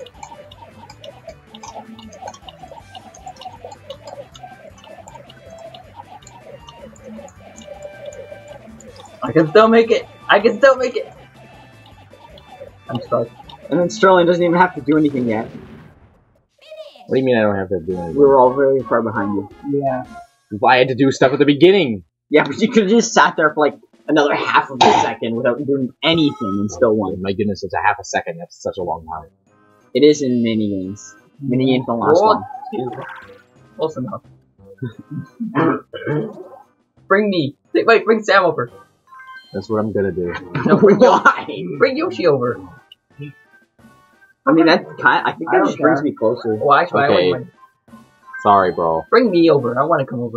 I can still make it. I can still make it. I'm stuck. And then Sterling doesn't even have to do anything yet. What do you mean I don't have to do anything? We were all very far behind you. Yeah. I had to do stuff at the beginning. Yeah, but you could have just sat there for like another half of a second without doing anything and still won. My goodness, it's a half a second. That's such a long time. It is in minigames. Minigames don't last One, long. two. Close enough. Bring me. Wait, bring Sam over. That's what I'm gonna do. No, bring Why? Yoshi. Bring Yoshi over. I mean, that kind. I think I that don't just brings care. me closer. Well, actually, Okay. I wouldn't mind. Sorry, bro. Bring me over. I want to come over.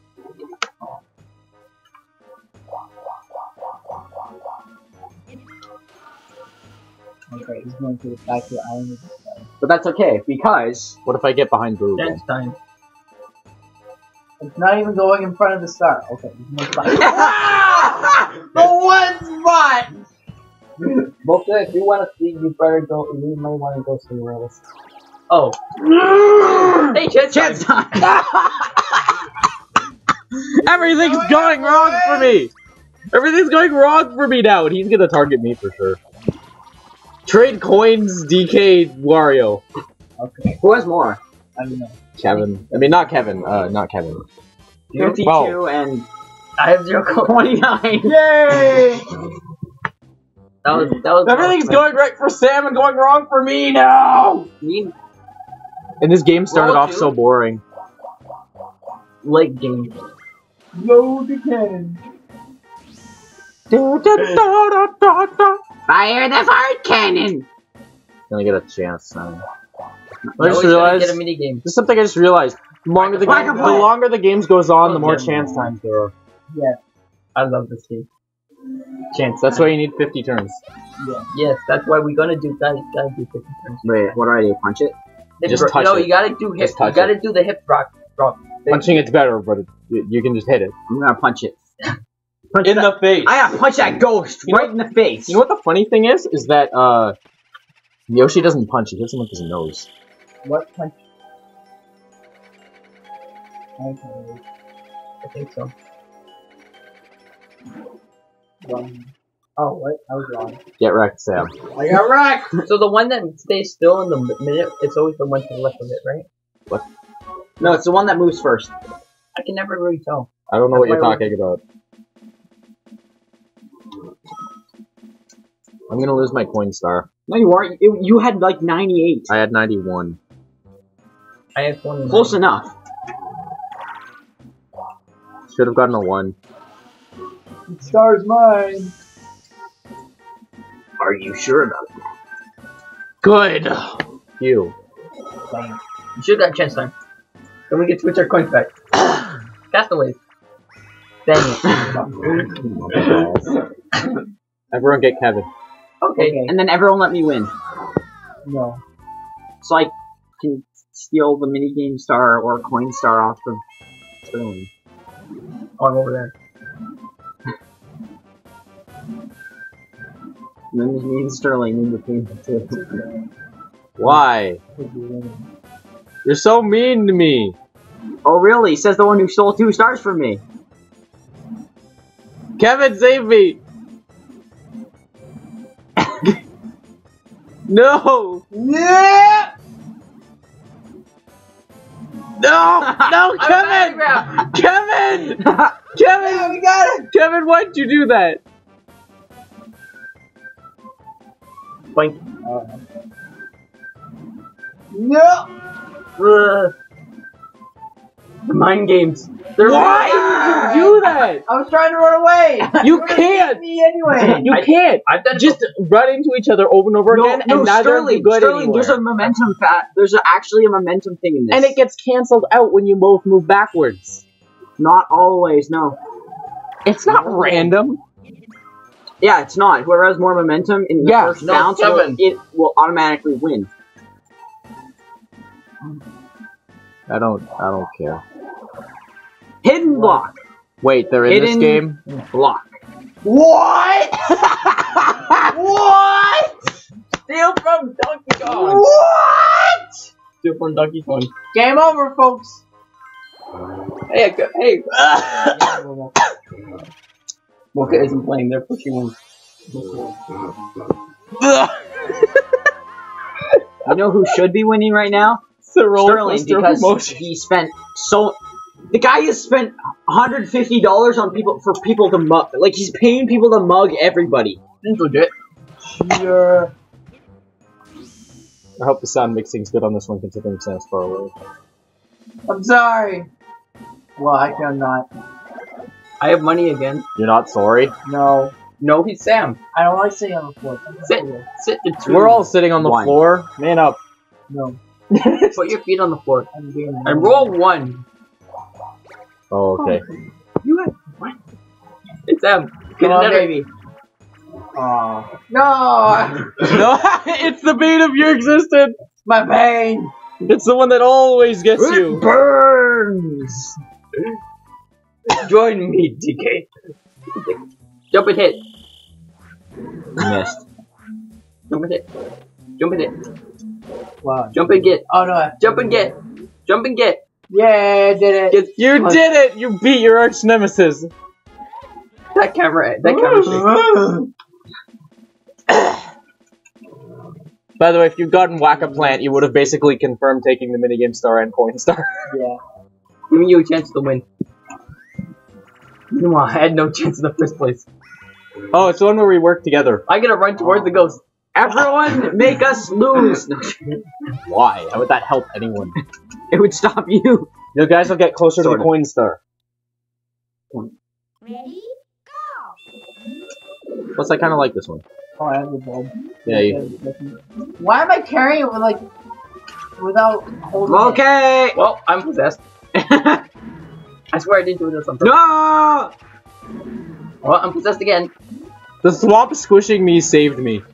Okay, he's going to back to the island. But that's okay because What if I get behind Boo again? Dance time. It's not even going in front of the star. Okay, he's going to the one spot. Both if you want to see, you better go. You might want to go somewhere else. Oh. Hey, chance, Chance time. time. Everything's going wrong for me! Everything's going wrong for me now, and he's gonna target me for sure. Trade coins, D K, Wario. Okay, Who has more? I don't know. Kevin. I mean, not Kevin. Uh, not Kevin. Fifty-two Well. and I have zero coins. twenty-nine. Yay! That was that was. Everything's going right for Sam and going wrong for me now! Me. And this game started Roll off two. so boring. Late game. Load the cannon. Fire the fart cannon. Gonna get a chance now. I I just always gotta realized. get a mini game. This is something I just realized. The longer the, Whack game, a the play. longer the games goes on, the Oh, more yeah. chance times there are. Yeah, I love this game. Chance. That's why you need fifty turns. yeah. Yes, that's why we're gonna do. Gotta, gotta do fifty turns. Wait, what do I do? Punch it? Hip Just dro- touch no, it. you gotta do hip. Just touch You gotta it. do the hip drop. Drop. Punching it's better, but it, you, you can just hit it. I'm gonna punch it. Punch In that- the face! I gotta punch that ghost You know- right in the face. You know what the funny thing is? Is that, uh... Yoshi doesn't punch, he hits him with his nose. What punch? Okay. I think so. Wrong. Oh, what? I was wrong. Get wrecked, Sam. I got wrecked! So the one that stays still in the mi- minute, it's always the one to the left of it, right? No, it's the one that moves first. I can never really tell. I don't know what That's you're why talking about. I'm gonna lose my coin star. No, you weren't. You, you had like ninety-eight. I had ninety-one. I have twenty. Close enough. Should have gotten a one. The star's mine! Are you sure about it? Good! You. Dang. You should have got chance time. Then we get to switch our coins back. Castaways. Dang it. Everyone get Kevin. Okay. Okay. And then everyone let me win. No. So I can steal the minigame star or coin star off of Sterling. Oh, I'm over there. And then there's me and Sterling in between the two. Why? You're so mean to me! Oh really? Says the one who stole two stars from me. Kevin, save me! No! Yeah! No! No, I'm Kevin! back. Kevin! Yeah, Kevin! we got it! Kevin, why'd you do that? Boink. Uh, no! Ugh. The mind games. They're Why did you do that? I was trying to run away! You were gonna can't. get me anyway! You I- can't! I've done Just run into each other over and over No, again, no, and neither of you Sterling, go Sterling, there's a anywhere. momentum fa- there's a, actually a momentum thing in this. And it gets cancelled out when you both move backwards. Not always, no. It's not random. Yeah, it's not. Whoever has more momentum in the Yeah, first no, bounce, will, seven. it will automatically win. I don't. I don't care. Hidden block. Wait, they're in Hidden this game. block. What? What? Steal from Donkey Kong. What? Steal from Donkey Kong. Game over, folks. Hey, I go- hey. Mocha isn't playing. They're pushing him. You know who should be winning right now? Sterling, because he spent so. The guy has spent one hundred fifty dollars on people for people to mug. Like he's paying people to mug everybody. That's legit. Cheater. I hope the sound mixing's good on this one, considering Sam's far away. I'm sorry. Well, I cannot. I have money again. You're not sorry? No. No, he's Sam. I don't like sitting on the floor. Sit. Sit the two. We're all sitting on the One. floor. Man up. No. Put your feet on the floor. I'm being And roll one. Oh, okay. You have what? It's Sam. Get Come on, another. baby. Aw. No! No, it's the bane of your existence. My pain! It's the one that always gets It you. burns. Join me, D K. Jump and hit. Missed. Jump and hit. Jump and hit. Wow. Jump and get. Oh no. I- Jump and get. Jump and get. Yeah, I did it. Get You did it. You beat your arch nemesis. that camera. That camera shake. By the way, if you'd gotten Whack-a-Plant, you would have basically confirmed taking the minigame star and coin star. Yeah. Giving you a chance to win. No, I had no chance in the first place. Oh, it's the one where we work together. I gotta run towards the ghost. Everyone, make us lose. Why? How would that help anyone? It would stop you. You guys will get closer Sort to the of. coin star. Ready? Plus, I kind of like this one. Oh, I have the bulb. Yeah, you. Why am I carrying it with, like, without holding it? Okay. Well, I'm possessed. I swear I didn't do this on purpose. No. Well, I'm possessed again. The swamp squishing me saved me.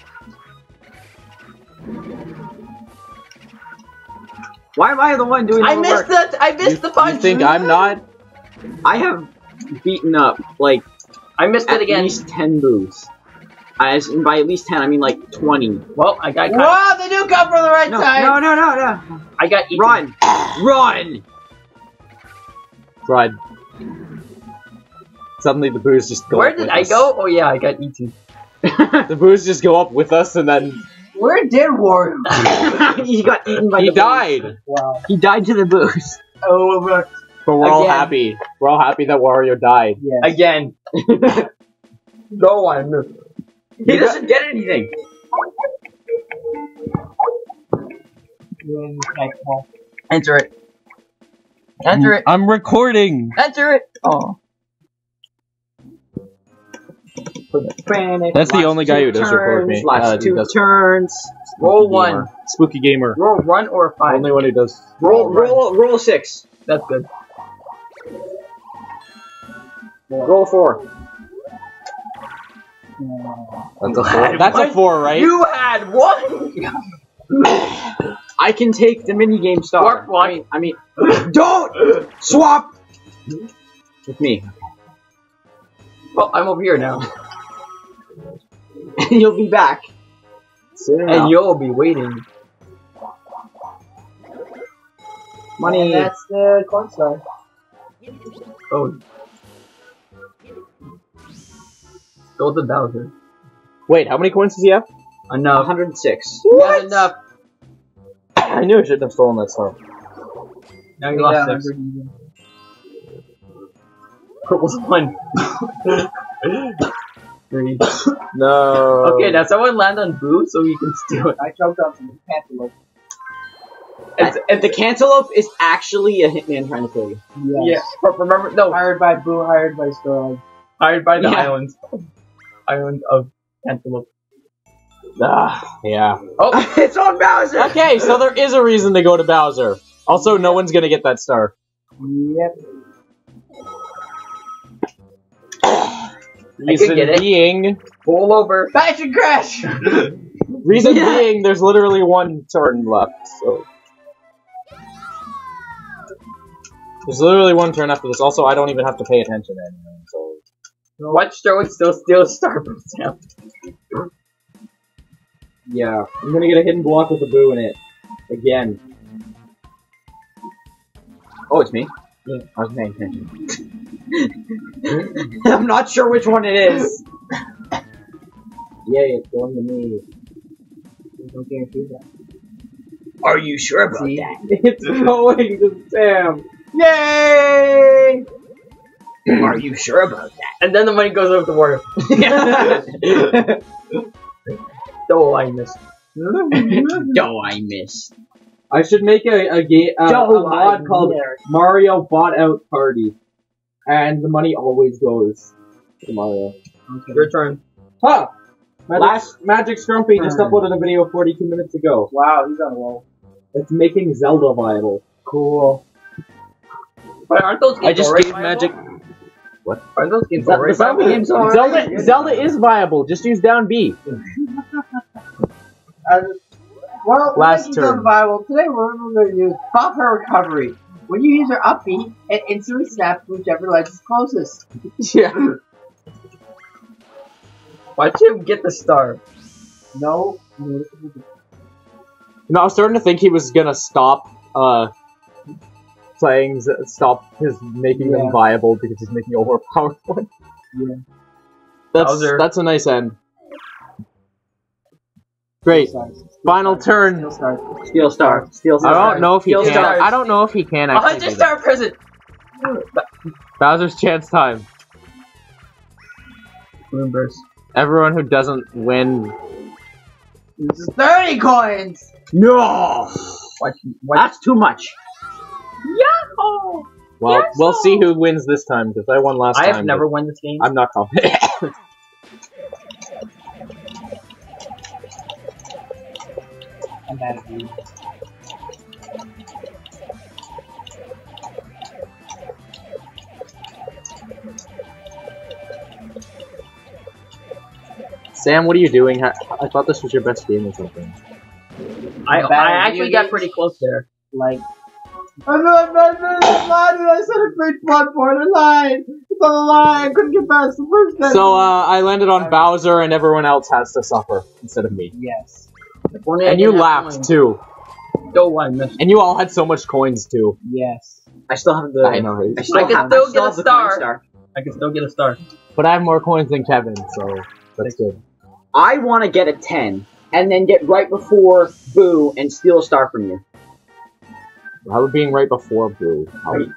Why am I the one doing all I the missed work? that. I missed You, the punch. you think I'm not? I have beaten up like I missed at it again. least ten boos. As and by at least ten, I mean like twenty. Well, I got. Caught. Whoa, they do come from the right No, side! no, no, no, no. I got eaten. Run, run. Tried. Suddenly the boos just go Where up did with I us. go? Oh yeah, I got eaten. The boos just go up with us and then Where did Wario? He got eaten by he the boos. died. Wow. He died to the boos. Oh, but But we're all Again. happy. We're all happy that Wario died. yeah. Again. No one. He doesn't get anything. Enter it. Enter it. I'm recording. Enter it. Oh. That's the only guy who does record me. Last Uh, two that's turns. Roll Spooky one. Gamer. Spooky gamer. Roll one or a five. Only one who does. Roll, roll, roll a six. That's good. Roll a four. That's a four. That's a four, right? You had one. I can take the minigame star. Warp one. I mean, I mean don't swap with me. Well, I'm over here now, You'll be back. Soon and enough. you'll be waiting. Money. And that's the coin star. Oh. Go to Bowser. Wait, how many coins does he have? Enough. one hundred six. You have enough. I knew I shouldn't have stolen that stuff. Now you lost six. What was one? Three. No. Okay, now someone land on Boo so we can steal it. I choked on some cantaloupe. If, if the cantaloupe is actually a hitman trying to kill you. Yes. Yeah, but remember, no, Hired by Boo, hired by Sterling. hired by the Yeah. islands. Island of Cantaloupe. Ah, yeah. Oh, It's on Bowser! Okay, so there is a reason to go to Bowser. Also, no one's gonna get that star. Yep. Reason get it. being, Pull over. Fashion crash! reason Yeah. being, there's literally one turn left. So there's literally one turn after this. Also, I don't even have to pay attention anymore. So Watch Joey still steal Star from Sam. Yeah, I'm gonna get a hidden block with a boo in it. Again. Oh, it's me? Yeah. I wasn't paying attention. I'm not sure which one it is. Yay, it's going to me. Don't guarantee that. Are you sure about See? that? It's going to Sam. Yay! Are you sure about that? And then the money goes over to Wario. Oh, I missed. Do I miss? I should make a a, ga- uh, a Don't mod lie, called Derek. Mario Bought Out Party, and the money always goes to Mario. Your turn. Huh! Magic, Last Magic Scrumpy just turn. uploaded a video forty-two minutes ago. Wow, he's on a roll. It's making Zelda viable. Cool. But aren't those games I just already gave viable? Magic. Aren't those games Zelda, already Zelda, viable? game's already- Zelda, Zelda is viable. Just use down B. Uh, well, Last Last turn. turn. Survival. Today we're going to use buffer recovery. When you use your up B, it instantly snaps whichever ledge is closest. Yeah. Why'd you get the star? No. You know, I was starting to think he was gonna stop, uh, playing, Z- stop his making them Yeah. viable because he's making overpowered one. Yeah. That's, Bowser. that's a nice end. Great. Final turn. Still start. Steel Star. Steel I Star. don't know if he Steel can. stars. I don't know if he can A actually hundred do that. star present! Bowser's chance time. Moonburst. Everyone who doesn't win. This is thirty coins! No! Watch, watch. That's too much. Yahoo! Well, Yes, we'll oh. see who wins this time because I won last I time. have never but won this game. I'm not confident. I'm mad at you. Sam, what are you doing? I, I thought this was your best game or something. I, Bad I actually video got games. pretty close there. Like, I'm not, I'm not, I'm not, I said a great one for the line! It's on the line! I couldn't get past the first step! So, uh, I landed on Bowser and everyone else has to suffer instead of me. Yes. If only I And you didn't have laughed coins. too. Oh, I missed. And you all had so much coins too. Yes. I still have the. I know. I still I can have, still I still get a have the coin star. I can still get a star. But I have more coins than Kevin, so that's good. I want to get a ten, and then get right before Boo and steal a star from you. How would being right before Blue? How Right.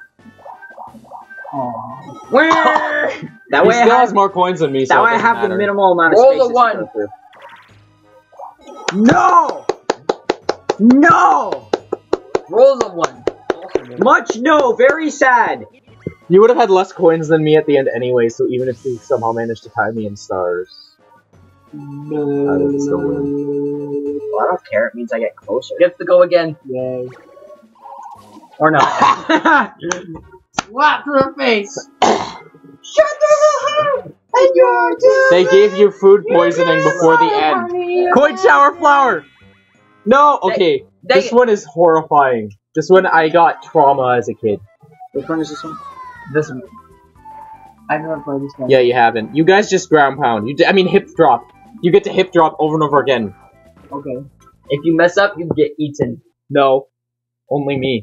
Aww. Where? That he way I still has have, more coins than me, so that it way I doesn't have matter. the minimal amount of Roll space a one. to go through. No! No! Rolls a one. Much no, very sad. You would have had less coins than me at the end anyway, so even if you somehow managed to tie me in stars, I would still win. Well, I don't care, it means I get closer. Gets to go again. Yay. Or not. Slap to the face! Shut the head! And you're too They gave you food poisoning before the end. Coin shower flower! No, okay. Dang This it. one is horrifying. This one I got trauma as a kid. Which one is this one? This I've never played this game. Yeah, you haven't. You guys just ground pound. You, d I mean hip drop. You get to hip drop over and over again. Okay. If you mess up, you get eaten. No, only me.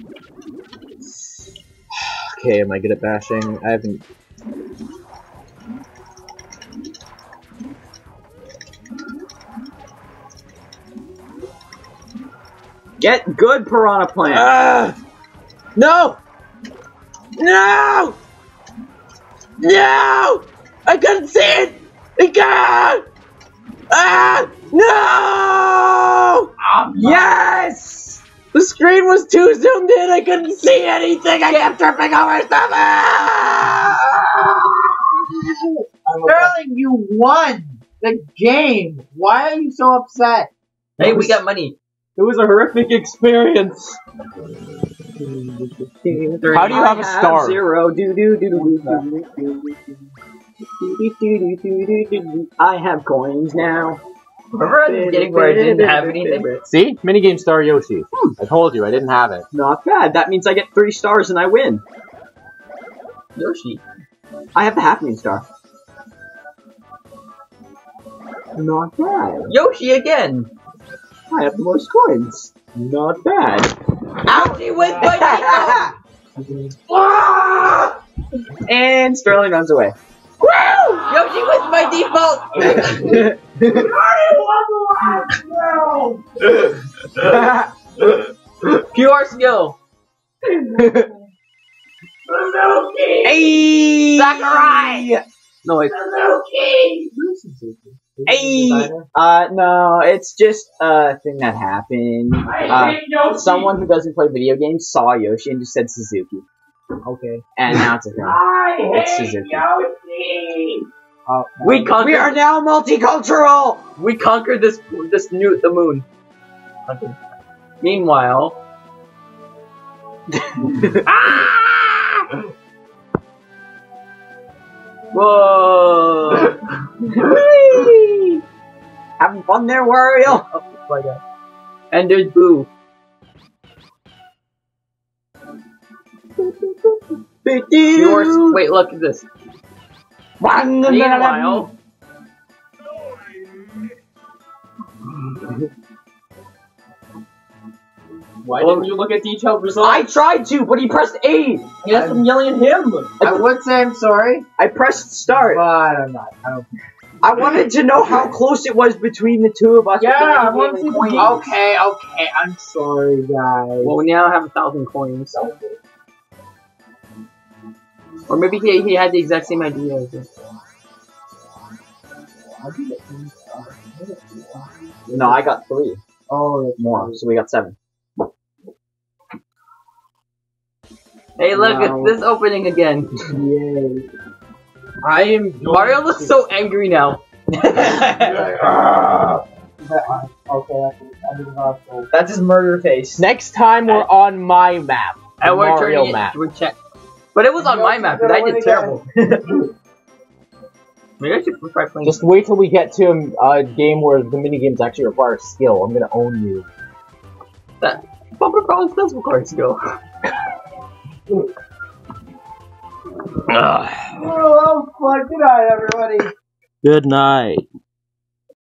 Okay, am I good at bashing? I haven't. Get good, Piranha Plant! Ah! No! No! No! I couldn't see it! I can't! Ah! No! Yes! The screen was too zoomed in. I couldn't see anything. I kept tripping over stuff. Ah! Sterling, you won the game! Why are you so upset? Hey, we got money. It was a horrific experience. How do you have a I star? Zero. Do do do do do. I have coins now. Remember at the beginning where I didn't have anything? See? Minigame star Yoshi. I told you, I didn't have it. Not bad. That means I get three stars and I win. Yoshi. I have the half moon star. Not bad. Yoshi again! I have the most coins. Not bad. Ouchie with my default! And Sterling runs away. Woo! Yoshi with my default! Pure skill! Hey! Sakurai! No, wait. Hey! Uh, no, it's just a thing that happened. Uh, someone who doesn't play video games saw Yoshi and just said Suzuki. Okay. And now it's a thing. It's Suzuki. Uh, We conquered. We are now multicultural! We conquered this this new the moon. Okay. Meanwhile. Ah! Whoa! Whee! Having fun there, Wario? Oh my god. And there's Boo. Yours. Wait, look at this. Meanwhile. Why didn't you look at detailed results? I tried to, but he pressed A! Yes, I'm yelling at him. I would say I'm sorry, I pressed start. But I'm not. I don't. I wanted to know how close it was between the two of us. Yeah, with the I want to minigame see and the coins. Okay, okay, I'm Sorry, guys. Well, we now have a thousand coins. Or maybe he, he had the exact same idea as us. No, I got three. Oh, that's More, so we got seven. Hey, look, No. it's this opening again. Yay. I am. Mario looks so angry now. Okay, that's it. That's his murder face. Next time we're on my map. And we're Mario turning map. it. We're check. But it was on my map, and I did terrible. Maybe I should try playing. Just wait till we get to a game where the minigames actually require skill. I'm gonna own you. that. Bumper Crawls does require skill. Oh, that was fun. Good night, everybody. Good night.